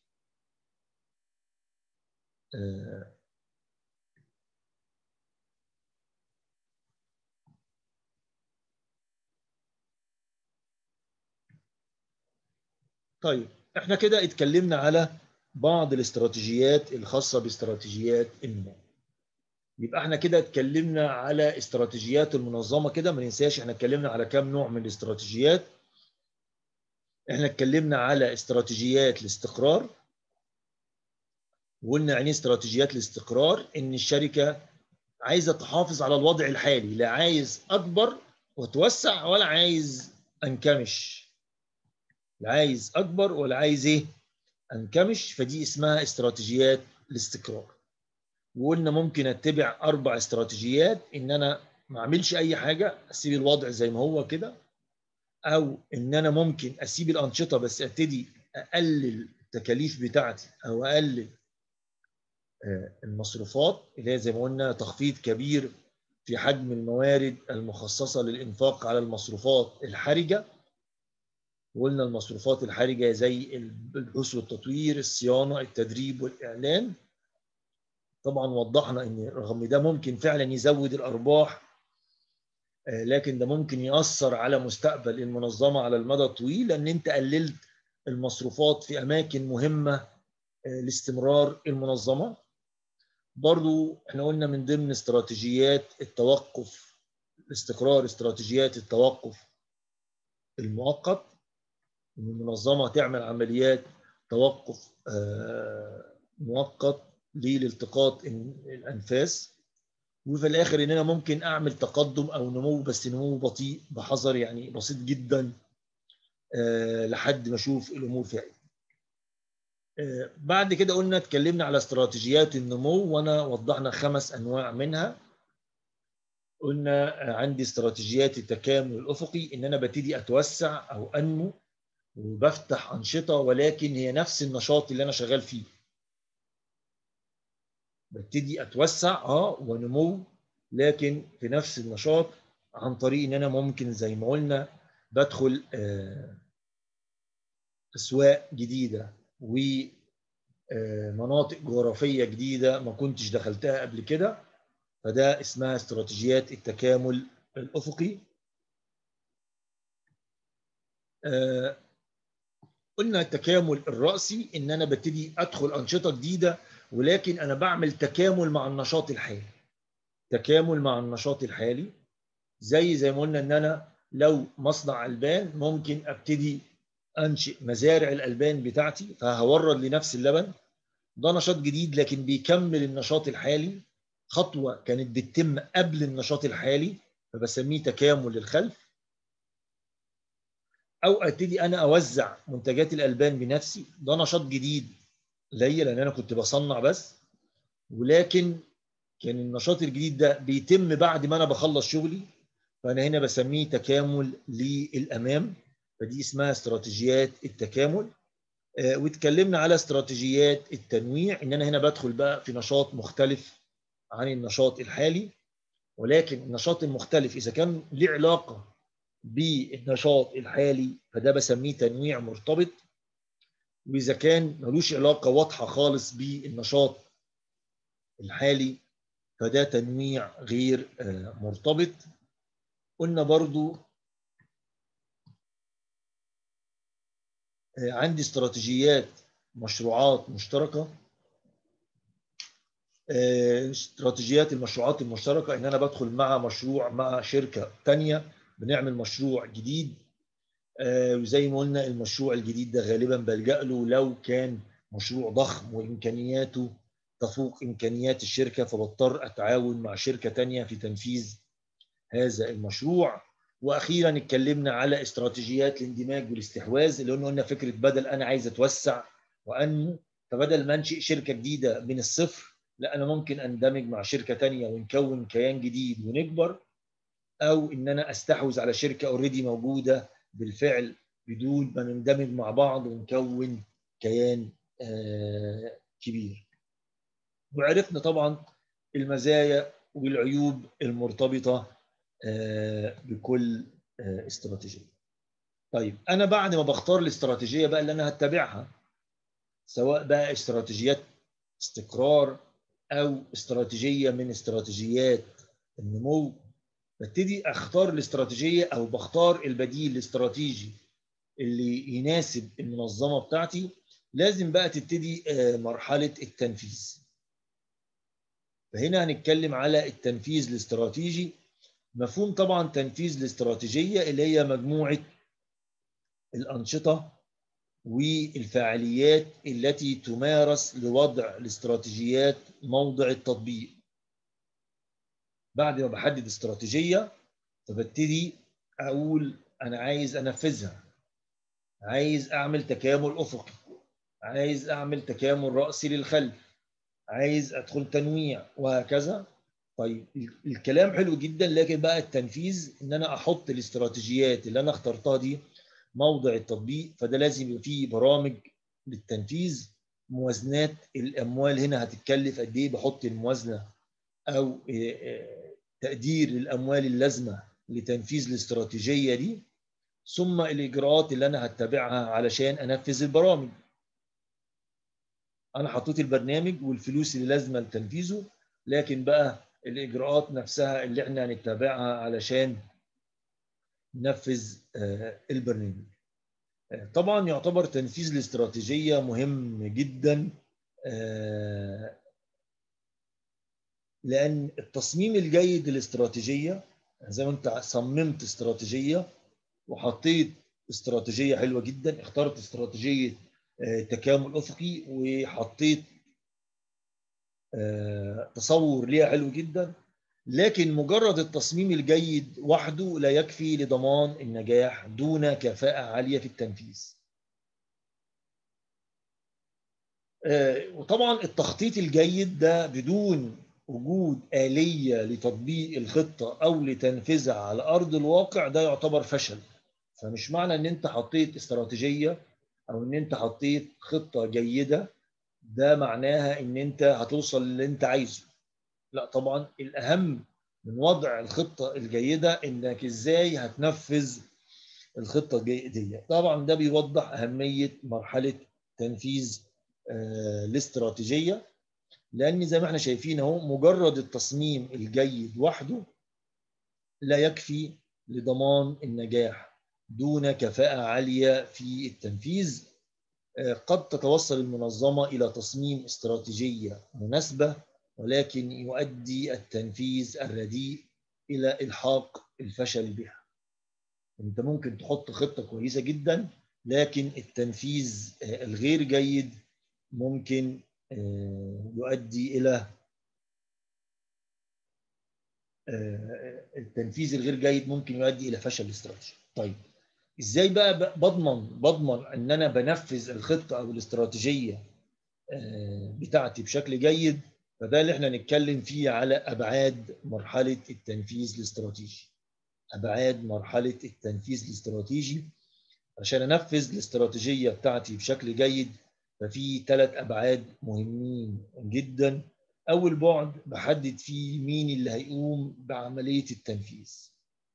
طيب احنا كده اتكلمنا على بعض الاستراتيجيات الخاصة باستراتيجيات النمو. يبقى احنا كده اتكلمنا على استراتيجيات المنظمة كده، ما ننساش احنا اتكلمنا على كام نوع من الاستراتيجيات. احنا اتكلمنا على استراتيجيات الاستقرار، وقلنا يعني استراتيجيات الاستقرار ان الشركة عايزة تحافظ على الوضع الحالي، لا عايز اكبر وتوسع ولا عايز انكمش، لا عايز اكبر ولا عايز ايه انكمش. فدي اسمها استراتيجيات الاستقرار. وقلنا ممكن اتبع 4 استراتيجيات: ان انا ما اعملش اي حاجه، اسيب الوضع زي ما هو كده، او ان انا ممكن اسيب الانشطه بس ابتدي اقلل التكاليف بتاعتي او اقلل المصروفات، اللي هي زي ما قلنا تخفيض كبير في حجم الموارد المخصصه للانفاق على المصروفات الحرجه. وقلنا المصروفات الحرجه زي البحوث والتطوير، الصيانه، التدريب والاعلان. طبعا وضحنا ان رغم ده ممكن فعلا يزود الارباح، لكن ده ممكن يأثر على مستقبل المنظمة على المدى الطويل، لأن أنت قللت المصروفات في أماكن مهمة لاستمرار المنظمة. برضو احنا قلنا من ضمن استراتيجيات التوقف الاستقرار استراتيجيات التوقف المؤقت، ان المنظمة تعمل عمليات توقف مؤقت لالتقاط الأنفاس. وفي الاخر ان انا ممكن اعمل تقدم او نمو، بس نمو بطيء بحذر، يعني بسيط جدا لحد ما اشوف الامور فيها ايه. بعد كده قلنا اتكلمنا على استراتيجيات النمو، وانا وضحنا 5 انواع منها. قلنا عندي استراتيجيات التكامل الافقي، ان انا ببتدي اتوسع او انمو وبفتح انشطه، ولكن هي نفس النشاط اللي انا شغال فيه. ببتدي اتوسع ونمو، لكن في نفس النشاط، عن طريق ان انا ممكن زي ما قلنا بدخل اسواق جديده ومناطق جغرافيه جديده ما كنتش دخلتها قبل كده. فده اسمها استراتيجيات التكامل الافقي. قلنا التكامل الرأسي ان انا ببتدي ادخل انشطه جديده، ولكن انا بعمل تكامل مع النشاط الحالي. تكامل مع النشاط الحالي زي ما قلنا ان انا لو مصنع البان ممكن ابتدي انشئ مزارع الالبان بتاعتي، فهورد لنفس اللبن. ده نشاط جديد لكن بيكمل النشاط الحالي، خطوه كانت بتتم قبل النشاط الحالي، فبسميه تكامل للخلف. او ابتدي انا اوزع منتجات الالبان بنفسي، ده نشاط جديد ليا لان انا كنت بصنع بس، ولكن كان النشاط الجديد ده بيتم بعد ما انا بخلص شغلي، فانا هنا بسميه تكامل للامام. فدي اسمها استراتيجيات التكامل. واتكلمنا على استراتيجيات التنويع، ان انا هنا بدخل بقى في نشاط مختلف عن النشاط الحالي، ولكن النشاط المختلف اذا كان له علاقه بالنشاط الحالي فده بسميه تنويع مرتبط، واذا كان ملوش علاقه واضحه خالص بالنشاط الحالي فده تنويع غير مرتبط. قلنا برضو عندي استراتيجيات مشروعات مشتركة. استراتيجيات المشروعات المشتركة ان انا بدخل مع مشروع مع شركة تانية بنعمل مشروع جديد، وزي ما قلنا المشروع الجديد ده غالبا بلجأ له لو كان مشروع ضخم وامكانياته تفوق امكانيات الشركة، فبضطر اتعاون مع شركة تانية في تنفيذ هذا المشروع. واخيرا اتكلمنا على استراتيجيات الاندماج والاستحواذ، اللي قلنا فكره بدل انا عايز اتوسع وانمو، فبدل ما انشئ شركه جديده من الصفر، لا انا ممكن اندمج مع شركه تانية ونكون كيان جديد ونكبر، او ان انا استحوذ على شركه اوريدي موجوده بالفعل بدون ما نندمج مع بعض ونكون كيان كبير. وعرفنا طبعا المزايا والعيوب المرتبطه بكل استراتيجيه. طيب انا بعد ما بختار الاستراتيجيه بقى اللي انا هتبعها، سواء بقى استراتيجيات استقرار او استراتيجيه من استراتيجيات النمو، ببتدي اختار الاستراتيجيه او بختار البديل الاستراتيجي اللي يناسب المنظمة بتاعتي، لازم بقى تبتدي مرحلة التنفيذ. فهنا هنتكلم على التنفيذ الاستراتيجي. مفهوم طبعا تنفيذ الاستراتيجية اللي هي مجموعة الأنشطة والفعاليات التي تمارس لوضع الاستراتيجيات موضع التطبيق. بعد ما بحدد استراتيجية فببتدي أقول أنا عايز أنفذها، عايز أعمل تكامل أفقي، عايز أعمل تكامل رأسي للخلف، عايز أدخل تنويع، وهكذا. طيب الكلام حلو جدا، لكن بقى التنفيذ إن أنا أحط الاستراتيجيات اللي أنا اخترتها دي موضع التطبيق. فده لازم يبقى فيه برامج للتنفيذ، موازنات الأموال هنا هتتكلف قد إيه، بحط الموازنة أو تقدير الأموال اللازمة لتنفيذ الاستراتيجية دي، ثم الإجراءات اللي أنا هتبعها علشان أنفذ البرامج. أنا حطيت البرنامج والفلوس اللي لازمة لتنفيذه، لكن بقى الإجراءات نفسها اللي احنا هنتبعها علشان ننفذ البرنامج. طبعا يعتبر تنفيذ الاستراتيجية مهم جدا، لأن التصميم الجيد للاستراتيجية، زي ما أنت صممت استراتيجية وحطيت استراتيجية حلوة جدا، اخترت استراتيجية تكامل أفقي وحطيت تصور ليها حلو جدا، لكن مجرد التصميم الجيد وحده لا يكفي لضمان النجاح دون كفاءة عالية في التنفيذ. وطبعا التخطيط الجيد ده بدون وجود آلية لتطبيق الخطة أو لتنفيذها على أرض الواقع ده يعتبر فشل. فمش معنى ان انت حطيت استراتيجية او ان انت حطيت خطة جيدة ده معناها ان انت هتوصل للي انت عايزه. لا طبعا، الاهم من وضع الخطة الجيدة انك ازاي هتنفذ الخطة الجيدة. طبعا ده بيوضح اهمية مرحلة تنفيذ الاستراتيجية، لان زي ما احنا شايفين اهو مجرد التصميم الجيد وحده لا يكفي لضمان النجاح دون كفاءة عالية في التنفيذ. قد تتوصل المنظمة إلى تصميم استراتيجية مناسبة، ولكن يؤدي التنفيذ الرديء إلى إلحاق الفشل بها. أنت ممكن تحط خطة كويسة جدا، لكن التنفيذ الغير جيد ممكن يؤدي إلى التنفيذ الغير جيد ممكن يؤدي إلى فشل الاستراتيجية. طيب ازاي بقى بضمن ان انا بنفذ الخطه او الاستراتيجيه بتاعتي بشكل جيد؟ فده اللي احنا نتكلم فيه على ابعاد مرحله التنفيذ الاستراتيجي. ابعاد مرحله التنفيذ الاستراتيجي عشان انفذ الاستراتيجيه بتاعتي بشكل جيد، ففي 3 ابعاد مهمين جدا. اول بعد بحدد فيه مين اللي هيقوم بعمليه التنفيذ.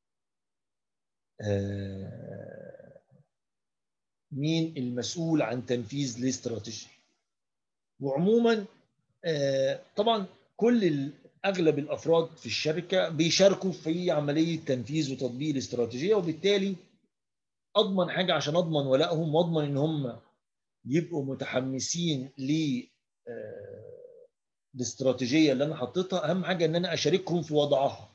مين المسؤول عن تنفيذ الاستراتيجية. وعموما طبعا اغلب الافراد في الشركه بيشاركوا في عمليه تنفيذ وتطبيق الاستراتيجيه، وبالتالي اضمن حاجه عشان اضمن ولائهم واضمن ان هم يبقوا متحمسين الاستراتيجيه اللي انا حطيتها. اهم حاجه ان انا اشاركهم في وضعها.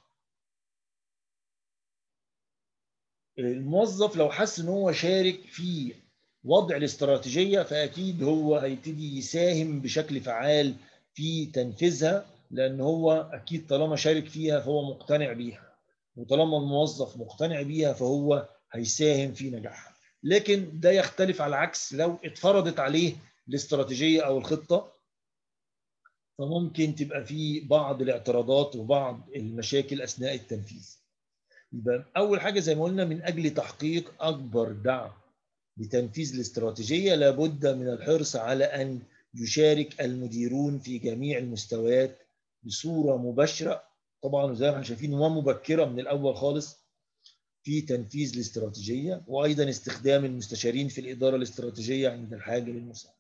الموظف لو حس ان هو شارك في وضع الاستراتيجيه فاكيد هو هيبتدي يساهم بشكل فعال في تنفيذها، لان هو اكيد طالما شارك فيها فهو مقتنع بيها، وطالما الموظف مقتنع بيها فهو هيساهم في نجاحها. لكن ده يختلف على العكس لو اتفرضت عليه الاستراتيجيه او الخطه، فممكن تبقى في بعض الاعتراضات وبعض المشاكل اثناء التنفيذ. يبقى أول حاجة زي ما قلنا، من أجل تحقيق أكبر دعم لتنفيذ الاستراتيجية لابد من الحرص على أن يشارك المديرون في جميع المستويات بصورة مباشرة طبعا، وزي ما احنا شايفين ومبكرة من الأول خالص في تنفيذ الاستراتيجية، وأيضا استخدام المستشارين في الإدارة الاستراتيجية عند الحاجة للمساعدة.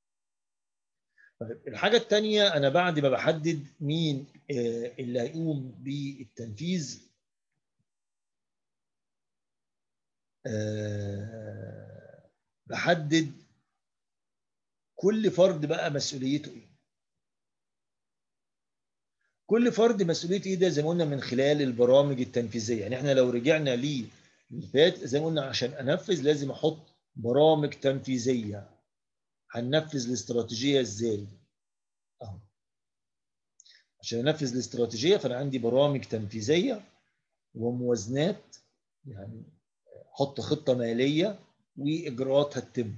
الحاجة الثانية، أنا بعد ما بحدد مين اللي هيقوم بالتنفيذ بحدد كل فرد بقى مسؤوليته ايه. كل فرد مسؤوليته ايه ده زي ما قلنا من خلال البرامج التنفيذيه. يعني احنا لو رجعنا ليه اللي فات زي ما قلنا عشان انفذ لازم احط برامج تنفيذيه. هننفذ الاستراتيجيه ازاي؟ اهو عشان انفذ الاستراتيجيه فانا عندي برامج تنفيذيه وموازنات، يعني احط خطه ماليه واجراءات هتتم.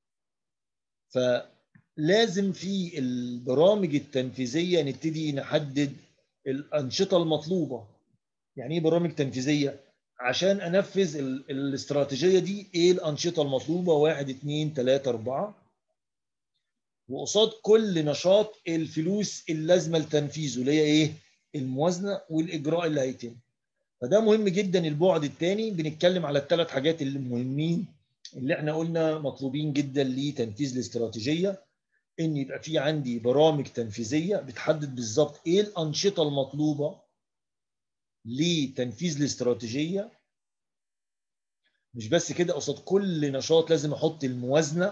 فلازم في البرامج التنفيذيه نبتدي نحدد الانشطه المطلوبه. يعني ايه برامج تنفيذيه؟ عشان انفذ الاستراتيجيه دي ايه الانشطه المطلوبه؟ 1 2 3 4، وقصاد كل نشاط الفلوس اللازمه لتنفيذه اللي هي ايه؟ الموازنه والاجراء اللي هيتم. فده مهم جدا. البعد الثاني بنتكلم على الثلاث حاجات المهمين اللي احنا قلنا مطلوبين جدا لتنفيذ الاستراتيجيه. ان يبقى في عندي برامج تنفيذيه بتحدد بالظبط ايه الانشطه المطلوبه لتنفيذ الاستراتيجيه. مش بس كده، قصاد كل نشاط لازم احط الموازنه.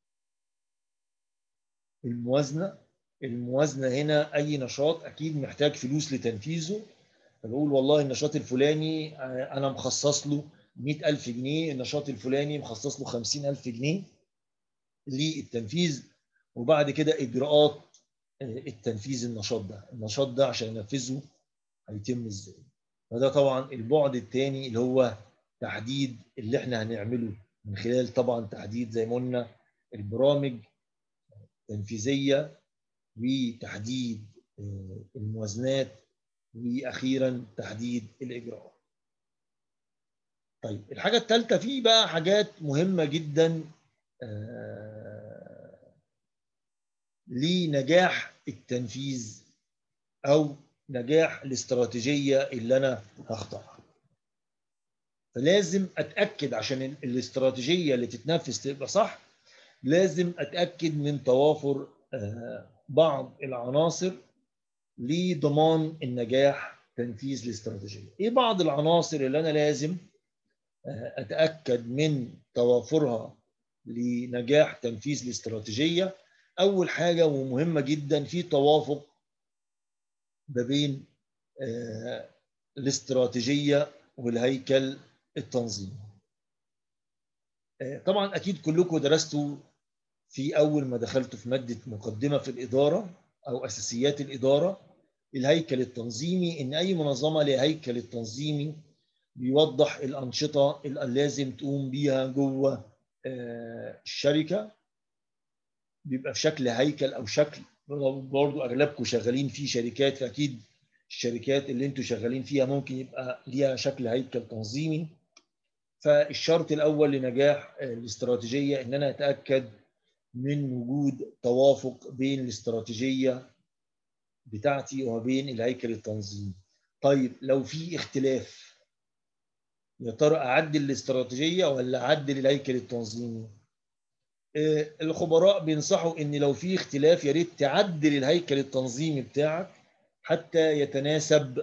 الموازنه هنا اي نشاط اكيد محتاج فلوس لتنفيذه. فبقول والله النشاط الفلاني انا مخصص له 100,000 جنيه، النشاط الفلاني مخصص له 50,000 جنيه للتنفيذ. وبعد كده اجراءات التنفيذ النشاط ده عشان ينفذه هيتم ازاي. فده طبعا البعد الثاني اللي هو تحديد اللي احنا هنعمله من خلال طبعا تحديد زي ما قلنا البرامج التنفيذيه وتحديد الموازنات واخيرا تحديد الاجراءات. طيب الحاجه الثالثه في بقى حاجات مهمه جدا لنجاح التنفيذ او نجاح الاستراتيجيه اللي انا هختارها. فلازم اتاكد عشان الاستراتيجيه اللي تتنفذ تبقى صح، لازم اتاكد من توافر بعض العناصر لضمان النجاح تنفيذ الاستراتيجيه. ايه بعض العناصر اللي انا لازم اتاكد من توافرها لنجاح تنفيذ الاستراتيجيه؟ اول حاجه ومهمه جدا في توافق ما بين الاستراتيجيه والهيكل التنظيمي. طبعا اكيد كلكم درستوا في اول ما دخلتوا في ماده مقدمه في الاداره او اساسيات الاداره الهيكل التنظيمي، ان اي منظمه لها هيكل التنظيمي بيوضح الانشطه اللي لازم تقوم بيها جوه الشركه. بيبقى في شكل هيكل او شكل، برضو اغلبكم شغالين في شركات فاكيد الشركات اللي انتم شغالين فيها ممكن يبقى ليها شكل هيكل تنظيمي. فالشرط الاول لنجاح الاستراتيجيه ان انا اتاكد من وجود توافق بين الاستراتيجيه بتاعتي وبين الهيكل التنظيمي. طيب لو في اختلاف يا ترى اعدل الاستراتيجيه ولا اعدل الهيكل التنظيمي؟ الخبراء بينصحوا ان لو في اختلاف يا ريت تعدل الهيكل التنظيمي بتاعك حتى يتناسب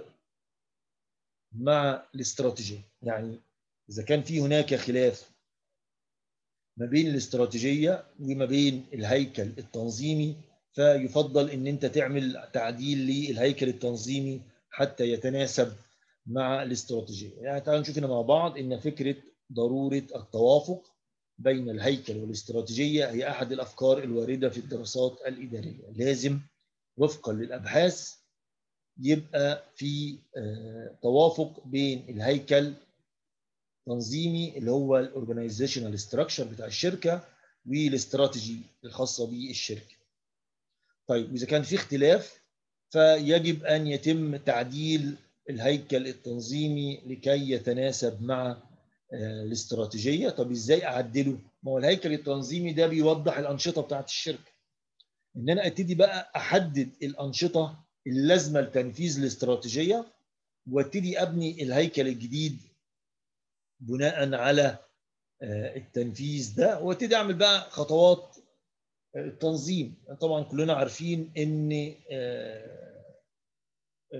مع الاستراتيجيه. يعني اذا كان في هناك خلاف ما بين الاستراتيجيه وما بين الهيكل التنظيمي فيفضل ان انت تعمل تعديل للهيكل التنظيمي حتى يتناسب مع الاستراتيجيه. يعني تعالوا نشوف هنا مع بعض ان فكره ضروره التوافق بين الهيكل والاستراتيجيه هي احد الافكار الوارده في الدراسات الاداريه. لازم وفقا للابحاث يبقى في توافق بين الهيكل تنظيمي اللي هو الاورجنايزيشنال ستراكشر بتاع الشركه والاستراتيجي الخاصه بالشركه. طيب اذا كان في اختلاف فيجب ان يتم تعديل الهيكل التنظيمي لكي يتناسب مع الاستراتيجيه. طب ازاي اعدله؟ ما هو الهيكل التنظيمي ده بيوضح الانشطه بتاعت الشركه. ان انا ابتدي بقى احدد الانشطه اللازمه لتنفيذ الاستراتيجيه وابتدي ابني الهيكل الجديد بناء على التنفيذ ده، وابتدي اعمل بقى خطوات التنظيم. طبعا كلنا عارفين ان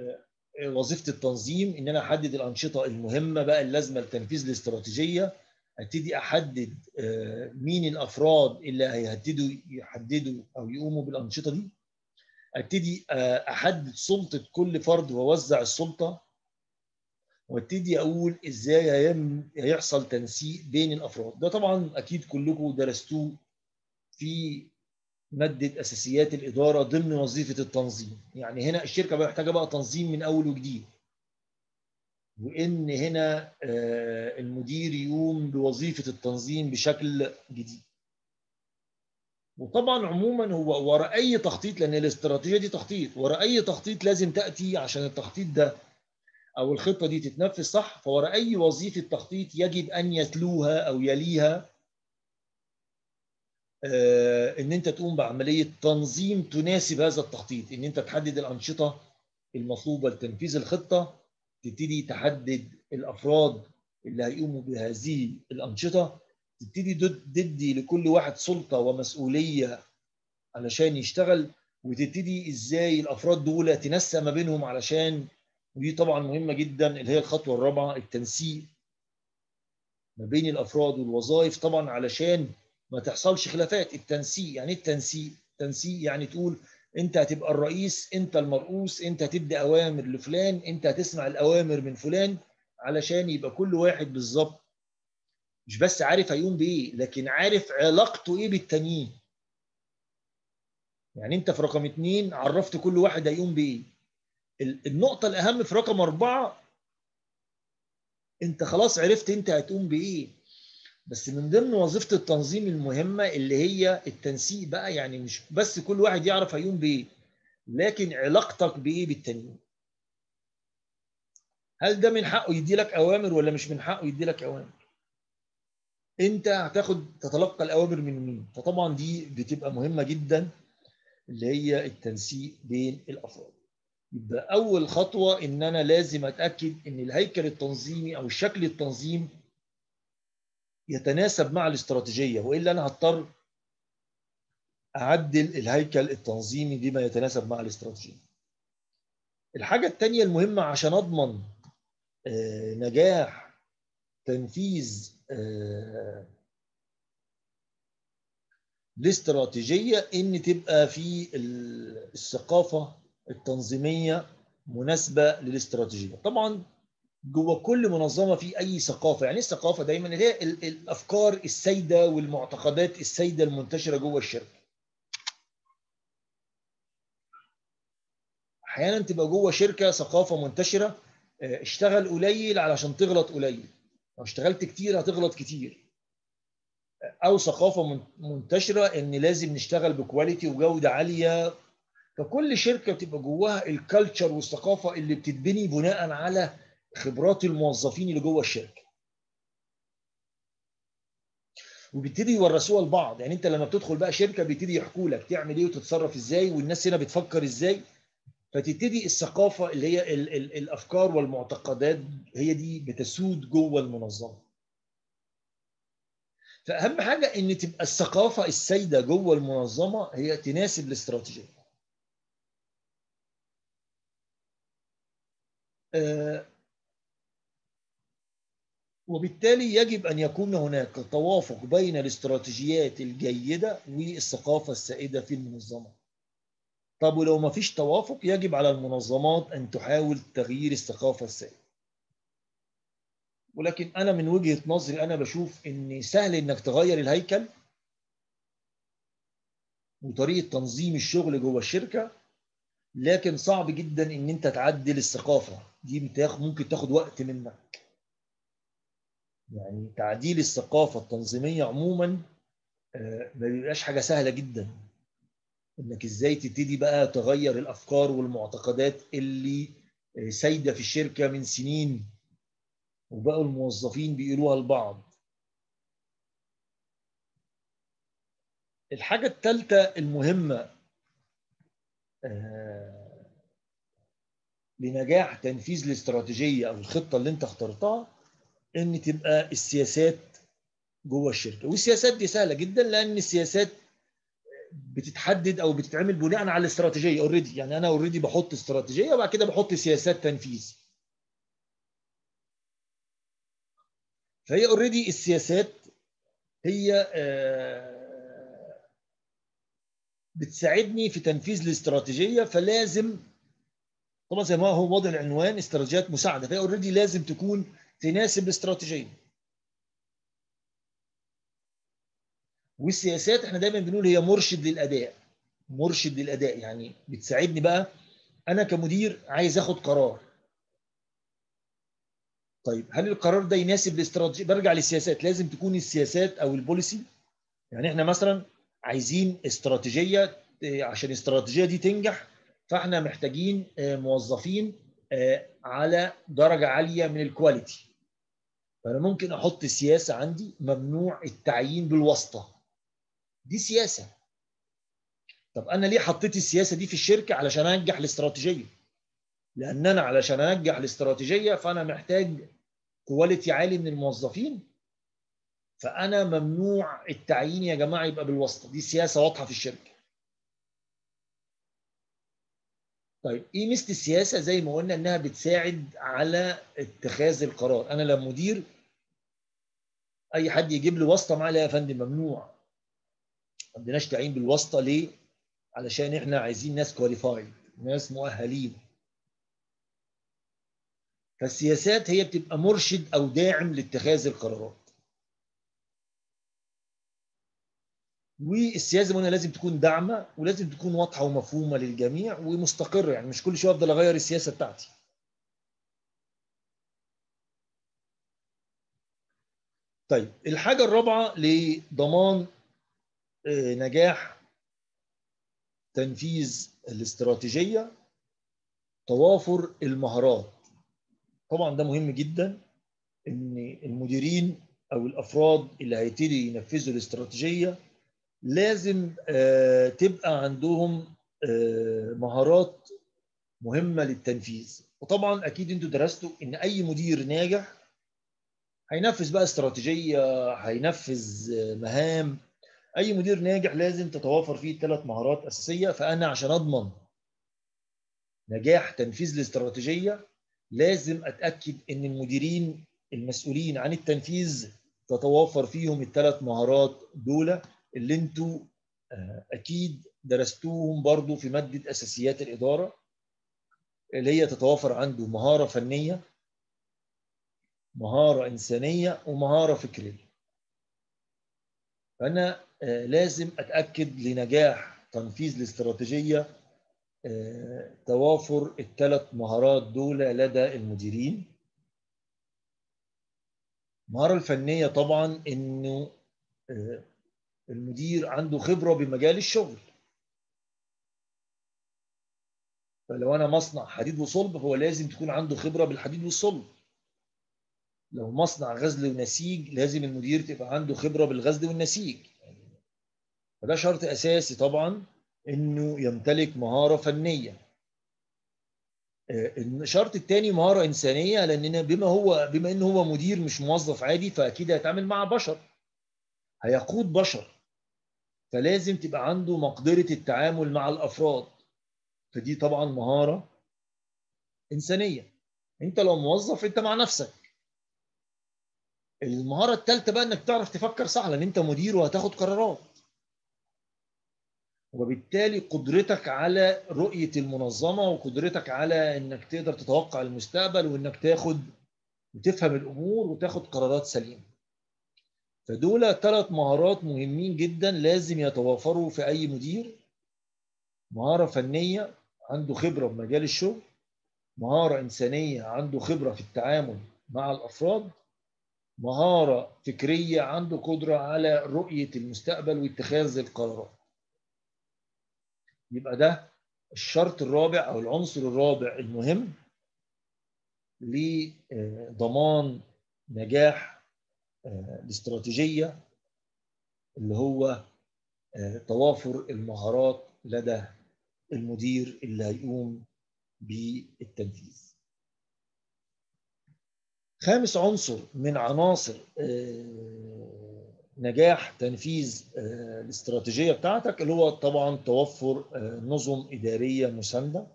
وظيفه التنظيم ان انا احدد الانشطه المهمه بقى اللازمه لتنفيذ الاستراتيجيه ابتدي احدد مين الافراد اللي هيهددوا يحددوا او يقوموا بالانشطه دي، ابتدي احدد سلطه كل فرد واوزع السلطه، وابتدي اقول ازاي هيحصل تنسيق بين الافراد. ده طبعا اكيد كلكم درستوه في ماده اساسيات الاداره ضمن وظيفه التنظيم. يعني هنا الشركه محتاجه بقى تنظيم من اول وجديد، وان هنا المدير يقوم بوظيفه التنظيم بشكل جديد. وطبعا عموما هو وراء اي تخطيط، لان الاستراتيجيه دي تخطيط، وراء اي تخطيط لازم تاتي عشان التخطيط ده او الخطه دي تتنفذ صح، فوراء اي وظيفه تخطيط يجب ان يتلوها او يليها ان انت تقوم بعمليه تنظيم تناسب هذا التخطيط، ان انت تحدد الانشطه المطلوبه لتنفيذ الخطه، تبتدي تحدد الافراد اللي هيقوموا بهذه الانشطه، تبتدي تدي لكل واحد سلطه ومسؤوليه علشان يشتغل، وتبتدي ازاي الافراد دول تنسق ما بينهم علشان، ودي طبعا مهمه جدا اللي هي الخطوه الرابعه، التنسيق ما بين الافراد والوظائف، طبعا علشان ما تحصلش خلافات. التنسيق يعني ايه التنسيق؟ التنسيق يعني تقول انت هتبقى الرئيس، انت المرؤوس، انت هتدي اوامر لفلان، انت هتسمع الاوامر من فلان، علشان يبقى كل واحد بالظبط مش بس عارف هيقوم بايه، لكن عارف علاقته ايه بالتانيين. يعني انت في رقم 2 عرفت كل واحد هيقوم بايه. النقطة الأهم في رقم 4 انت خلاص عرفت انت هتقوم بايه، بس من ضمن وظيفة التنظيم المهمة اللي هي التنسيق بقى، يعني مش بس كل واحد يعرف هيقوم بايه، لكن علاقتك بايه بالتانيين. هل ده من حقه يدي لك اوامر ولا مش من حقه يدي لك اوامر؟ انت هتاخد تتلقى الاوامر من مين؟ فطبعا دي بتبقى مهمة جدا اللي هي التنسيق بين الافراد. يبقى اول خطوة ان انا لازم اتاكد ان الهيكل التنظيمي او الشكل التنظيم يتناسب مع الاستراتيجية، والا انا هضطر اعدل الهيكل التنظيمي بما يتناسب مع الاستراتيجيه. الحاجه الثانيه المهمه عشان اضمن نجاح تنفيذ الاستراتيجيه ان تبقى في الثقافه التنظيميه مناسبه للاستراتيجيه. طبعا جوه كل منظمه في اي ثقافه. يعني ايه الثقافه؟ دايما اللي هي الافكار السائده والمعتقدات السائده المنتشره جوه الشركه. احيانا تبقى جوه شركه ثقافه منتشره اشتغل قليل علشان تغلط قليل، لو اشتغلت كتير هتغلط كتير. او ثقافه منتشره ان لازم نشتغل بكواليتي وجوده عاليه. فكل شركه بتبقى جواها الكالتشر والثقافه اللي بتتبني بناء على خبرات الموظفين اللي جوه الشركه، وبيبتدي يورثوها لبعض. يعني انت لما بتدخل بقى شركه بيبتدي يحكوا لك تعمل ايه وتتصرف ازاي، والناس هنا بتفكر ازاي، فتبتدي الثقافه اللي هي ال الافكار والمعتقدات هي دي بتسود جوه المنظمه. فاهم حاجه ان تبقى الثقافه السائده جوه المنظمه هي تناسب الاستراتيجيه. وبالتالي يجب ان يكون هناك توافق بين الاستراتيجيات الجيده والثقافه السائده في المنظمه. طب ولو ما فيش توافق يجب على المنظمات ان تحاول تغيير الثقافه السائده. ولكن انا من وجهه نظري انا بشوف ان سهل انك تغير الهيكل وطريقه تنظيم الشغل جوه الشركه، لكن صعب جدا ان انت تعدل الثقافه دي، ممكن تاخد وقت منك. يعني تعديل الثقافه التنظيميه عموما ما بيبقاش حاجه سهله جدا، انك ازاي تبتدي بقى تغير الافكار والمعتقدات اللي سايده في الشركه من سنين وبقوا الموظفين بيقولوها لبعض. الحاجه الثالثه المهمه لنجاح تنفيذ الاستراتيجيه او الخطه اللي انت اخترتها ان تبقى السياسات جوه الشركه. والسياسات دي سهله جدا، لان السياسات بتتحدد او بتتعمل بناء على الاستراتيجيه اوريدي. يعني انا اوريدي بحط استراتيجيه وبعد كده بحط سياسات تنفيذ. فهي اوريدي السياسات هي بتساعدني في تنفيذ الاستراتيجيه، فلازم طبعا زي ما هو واضح العنوان استراتيجيات مساعده، فهي اوريدي لازم تكون تناسب الاستراتيجيه. والسياسات احنا دايما بنقول هي مرشد للاداء، مرشد للاداء يعني بتساعدني بقى انا كمدير عايز اخد قرار. طيب هل القرار ده يناسب الاستراتيجيه؟ برجع للسياسات، لازم تكون السياسات او البوليسي. يعني احنا مثلا عايزين استراتيجيه، عشان الاستراتيجيه دي تنجح فاحنا محتاجين موظفين على درجه عاليه من الكواليتي. فانا ممكن احط سياسه عندي ممنوع التعيين بالواسطه، دي سياسه. طب انا ليه حطيت السياسه دي في الشركه؟ علشان انجح الاستراتيجيه. لان انا علشان انجح الاستراتيجيه فانا محتاج كواليتي عالي من الموظفين، فانا ممنوع التعيين يا جماعه يبقى بالواسطه، دي سياسه واضحه في الشركه. طيب ايه ميزه السياسه؟ زي ما قلنا انها بتساعد على اتخاذ القرار. انا لما مدير اي حد يجيب لي واسطه معاه، لا يا فندم ممنوع، ما عندناش تعيين بالواسطه. ليه؟ علشان احنا عايزين ناس كواليفايد، ناس مؤهلين. فالسياسات هي بتبقى مرشد او داعم لاتخاذ القرارات. والسياسه زي ما قلنا لازم تكون داعمه، ولازم تكون واضحه ومفهومه للجميع ومستقره، يعني مش كل شويه افضل اغير السياسه بتاعتي. طيب الحاجه الرابعه لضمان نجاح تنفيذ الاستراتيجيه، توافر المهارات. طبعا ده مهم جدا، ان المديرين او الافراد اللي هيبتدي ينفذوا الاستراتيجيه لازم تبقى عندهم مهارات مهمه للتنفيذ. وطبعا اكيد انتوا درستوا ان اي مدير ناجح هينفذ بقى استراتيجيه، هينفذ مهام. اي مدير ناجح لازم تتوافر فيه 3 مهارات اساسيه. فانا عشان اضمن نجاح تنفيذ الاستراتيجيه لازم اتاكد ان المديرين المسؤولين عن التنفيذ تتوافر فيهم ال3 مهارات دول، اللي انتوا اكيد درستوهم برضو في ماده اساسيات الاداره، اللي هي تتوافر عنده مهاره فنيه، مهاره انسانيه، ومهاره فكريه. فانا لازم اتاكد لنجاح تنفيذ الاستراتيجيه توافر ال3 مهارات دول لدى المديرين. المهاره الفنيه طبعا انه المدير عنده خبره بمجال الشغل. فلو انا مصنع حديد وصلب فهو لازم تكون عنده خبره بالحديد والصلب. لو مصنع غزل ونسيج لازم المدير تبقى عنده خبره بالغزل والنسيج. فده شرط اساسي طبعا انه يمتلك مهاره فنيه. الشرط الثاني مهاره انسانيه، لاننا بما انه هو مدير مش موظف عادي، فاكيد هيتعامل مع بشر، هيقود بشر، فلازم تبقى عنده مقدره التعامل مع الافراد. فدي طبعا مهاره انسانيه. انت لو موظف انت مع نفسك. المهاره الثالثه بقى انك تعرف تفكر صح، لان انت مدير وهتاخد قرارات، وبالتالي قدرتك على رؤيه المنظمه وقدرتك على انك تقدر تتوقع المستقبل وانك تاخد وتفهم الامور وتاخد قرارات سليمه. فدول 3 مهارات مهمين جدا لازم يتوافروا في اي مدير. مهاره فنيه عنده خبره بمجال الشغل، مهاره انسانيه عنده خبره في التعامل مع الافراد، مهاره فكريه عنده قدره على رؤيه المستقبل واتخاذ القرارات. يبقى ده الشرط الرابع او العنصر الرابع المهم لضمان نجاح الاستراتيجيه، اللي هو توافر المهارات لدى المدير اللي هيقوم بالتنفيذ. خامس عنصر من عناصر نجاح تنفيذ الاستراتيجية بتاعتك اللي هو طبعا توفر نظم إدارية مساندة.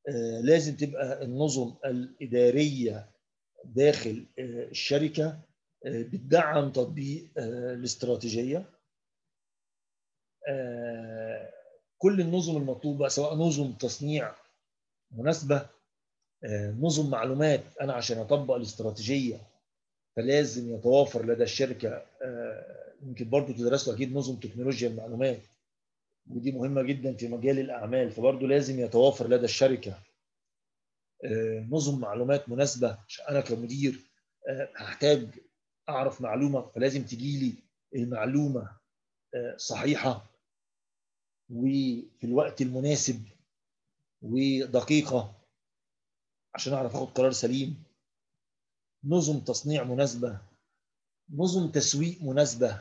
لازم تبقى النظم الإدارية داخل الشركة بتدعم تطبيق الاستراتيجية. كل النظم المطلوبة سواء نظم تصنيع مناسبة، نظم معلومات. أنا عشان أطبق الاستراتيجية فلازم يتوافر لدى الشركة، يمكن برضو تدرسوا أكيد نظم تكنولوجيا المعلومات، ودي مهمة جدا في مجال الأعمال، فبرضو لازم يتوافر لدى الشركة نظم معلومات مناسبة. عشان أنا كمدير هحتاج أعرف معلومة، فلازم تجي لي المعلومة صحيحة وفي الوقت المناسب ودقيقة عشان أعرف أخد قرار سليم. نظم تصنيع مناسبة، نظم تسويق مناسبة.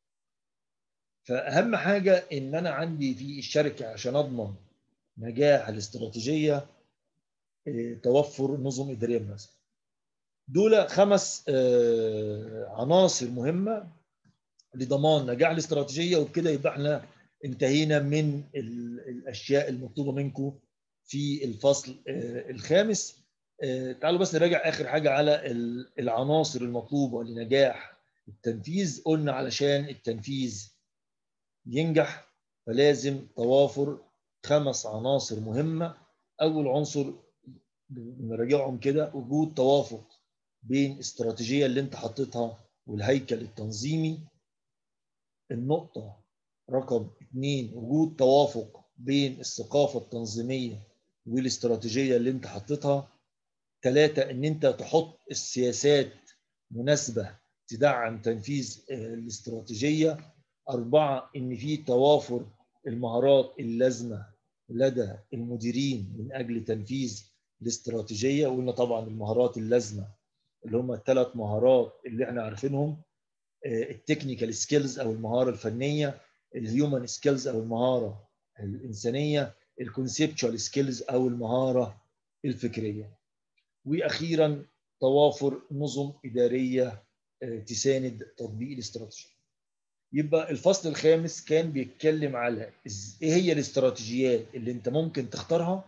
فأهم حاجة إن أنا عندي في الشركة عشان أضمن نجاح الاستراتيجية توفر نظم إدارية مناسبة. دول 5 عناصر مهمة لضمان نجاح الاستراتيجية، وبكده يبقى احنا انتهينا من الأشياء المطلوبة منكم في الفصل الخامس. تعالوا بس نراجع آخر حاجة على العناصر المطلوبة لنجاح التنفيذ. قلنا علشان التنفيذ ينجح فلازم توافر 5 عناصر مهمة. أول عنصر نراجعهم كده: وجود توافق بين الاستراتيجية اللي انت حطيتها والهيكل التنظيمي. النقطة رقم 2: وجود توافق بين الثقافة التنظيمية والاستراتيجية اللي انت حطيتها. 3: ان انت تحط السياسات مناسبة تدعم تنفيذ الاستراتيجية. 4: ان في توافر المهارات اللازمة لدى المديرين من اجل تنفيذ الاستراتيجية. وقلنا طبعا المهارات اللازمة اللي هم ال3 مهارات اللي احنا عارفينهم: التكنيكال سكيلز او المهاره الفنيه، الهيومن سكيلز او المهاره الانسانيه، الكونسبشوال سكيلز او المهاره الفكريه. واخيرا توافر نظم اداريه تساند تطبيق الاستراتيجيه. يبقى الفصل الخامس كان بيتكلم على ايه هي الاستراتيجيات اللي انت ممكن تختارها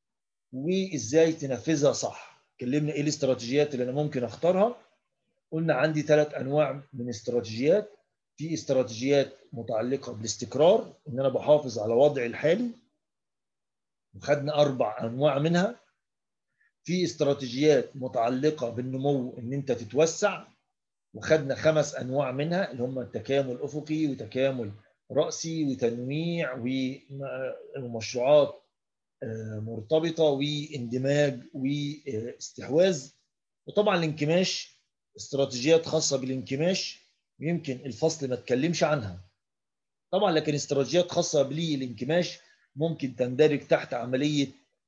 وازاي تنفذها صح. اتكلمنا ايه الاستراتيجيات اللي انا ممكن اختارها. قلنا عندي 3 انواع من استراتيجيات: في استراتيجيات متعلقه بالاستقرار، ان انا بحافظ على وضعي الحالي وخدنا 4 انواع منها. في استراتيجيات متعلقه بالنمو، ان انت تتوسع، وخدنا 5 انواع منها اللي هم التكامل افقي وتكامل راسي وتنويع ومشروعات مرتبطه واندماج واستحواذ. وطبعا الانكماش، استراتيجيات خاصه بالانكماش يمكن الفصل ما اتكلمش عنها طبعا، لكن استراتيجيات خاصه بالانكماش ممكن تندرج تحت عمليه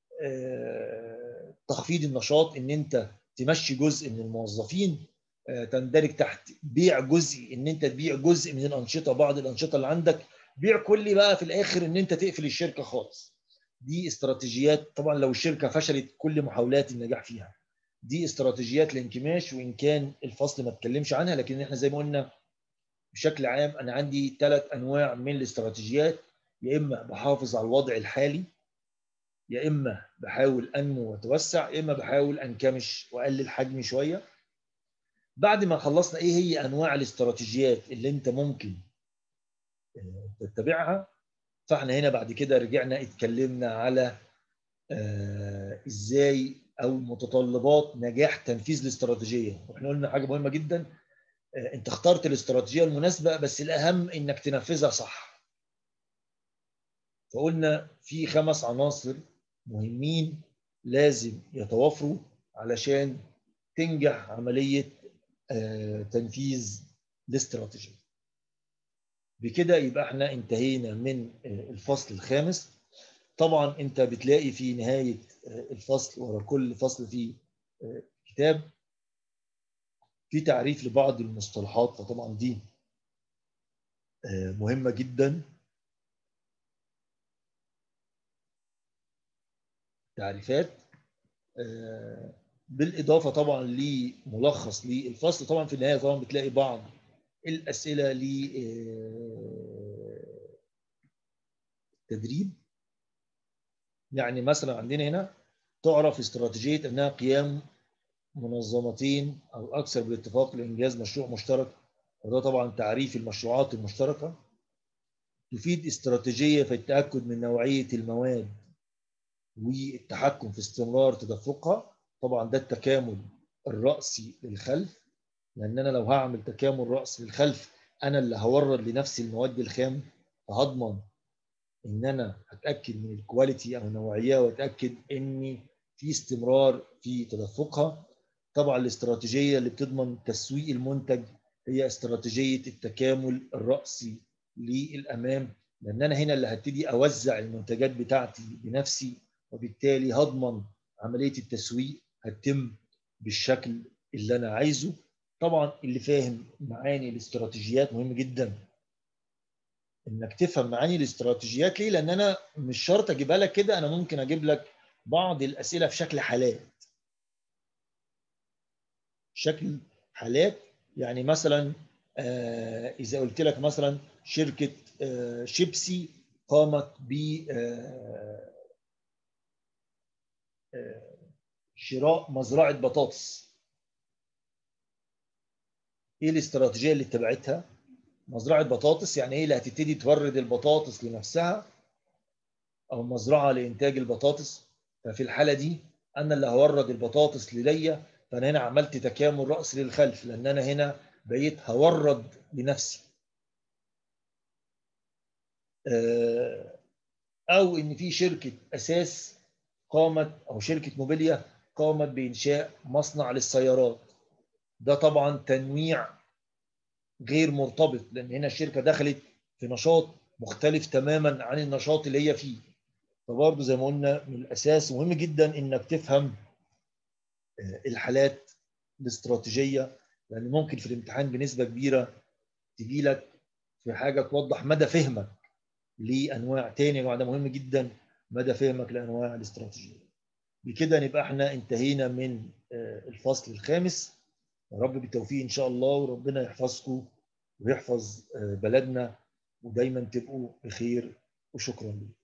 تخفيض النشاط، ان انت تمشي جزء من الموظفين. تندرج تحت بيع جزئي، ان انت تبيع جزء من الانشطه، بعض الانشطه اللي عندك. بيع كلي بقى في الاخر ان انت تقفل الشركه خالص. دي استراتيجيات طبعا لو الشركه فشلت كل محاولات النجاح فيها. دي استراتيجيات الانكماش، وان كان الفصل ما اتكلمش عنها، لكن احنا زي ما قلنا بشكل عام انا عندي 3 انواع من الاستراتيجيات: يا اما بحافظ على الوضع الحالي، يا اما بحاول انمو واتوسع، يا اما بحاول انكمش واقلل حجمي شويه. بعد ما خلصنا ايه هي انواع الاستراتيجيات اللي انت ممكن تتبعها، فاحنا هنا بعد كده رجعنا اتكلمنا على ازاي او متطلبات نجاح تنفيذ الاستراتيجيه. واحنا قلنا حاجه مهمه جدا: انت اخترت الاستراتيجيه المناسبه بس الاهم انك تنفذها صح. فقلنا في 5 عناصر مهمين لازم يتوافروا علشان تنجح عمليه تنفيذ الاستراتيجيه. بكده يبقى احنا انتهينا من الفصل الخامس. طبعا انت بتلاقي في نهايه الفصل ورا كل فصل فيه كتاب في تعريف لبعض المصطلحات، فطبعا دي مهمه جدا. تعريفات بالاضافه طبعا لملخص للفصل. طبعا في النهايه طبعا بتلاقي بعض الاسئله للتدريب. يعني مثلا عندنا هنا: تعرف استراتيجيه انها قيام منظمتين أو أكثر بالاتفاق لإنجاز مشروع مشترك، وده طبعا تعريف المشروعات المشتركة. تفيد استراتيجية في التأكد من نوعية المواد والتحكم في استمرار تدفقها. طبعا ده التكامل الرأسي للخلف، لأن أنا لو هعمل تكامل رأسي للخلف أنا اللي هورد لنفسي المواد الخام، فهضمن إن أنا أتأكد من الكواليتي أو النوعية، وأتأكد إن في استمرار في تدفقها. طبعا الاستراتيجية اللي بتضمن تسويق المنتج هي استراتيجية التكامل الرأسي للأمام، لأن أنا هنا اللي هبتدي أوزع المنتجات بتاعتي بنفسي، وبالتالي هضمن عملية التسويق هتتم بالشكل اللي أنا عايزه. طبعا اللي فاهم معاني الاستراتيجيات مهم جدا انك تفهم معاني الاستراتيجيات. ليه؟ لان انا مش شرط اجيبها لك كده، انا ممكن اجيب لك بعض الاسئله في شكل حالات. شكل حالات يعني مثلا اذا قلت لك مثلا شركه شيبسي قامت ب شراء مزرعه بطاطس، ايه الاستراتيجيه اللي اتبعتها؟ مزرعه بطاطس يعني ايه؟ اللي هتبتدي تورد البطاطس لنفسها او مزرعه لانتاج البطاطس. ففي الحاله دي انا اللي هورد البطاطس ليا، فانا هنا عملت تكامل راس للخلف، لان انا هنا بقيت هورد لنفسي. او ان في شركه اساس قامت، او شركه موبيليا قامت بانشاء مصنع للسيارات. ده طبعا تنويع غير مرتبط، لان هنا الشركه دخلت في نشاط مختلف تماما عن النشاط اللي هي فيه. فبرضه زي ما قلنا من الاساس مهم جدا انك تفهم الحالات الاستراتيجيه، لان ممكن في الامتحان بنسبه كبيره تجي لك في حاجه توضح مدى فهمك لانواع تاني. وده مهم جدا، مدى فهمك لانواع الاستراتيجيه. بكده نبقى احنا انتهينا من الفصل الخامس. يا رب بالتوفيق ان شاء الله، وربنا يحفظكم ويحفظ بلدنا، ودايما تبقوا بخير، وشكرا لكم.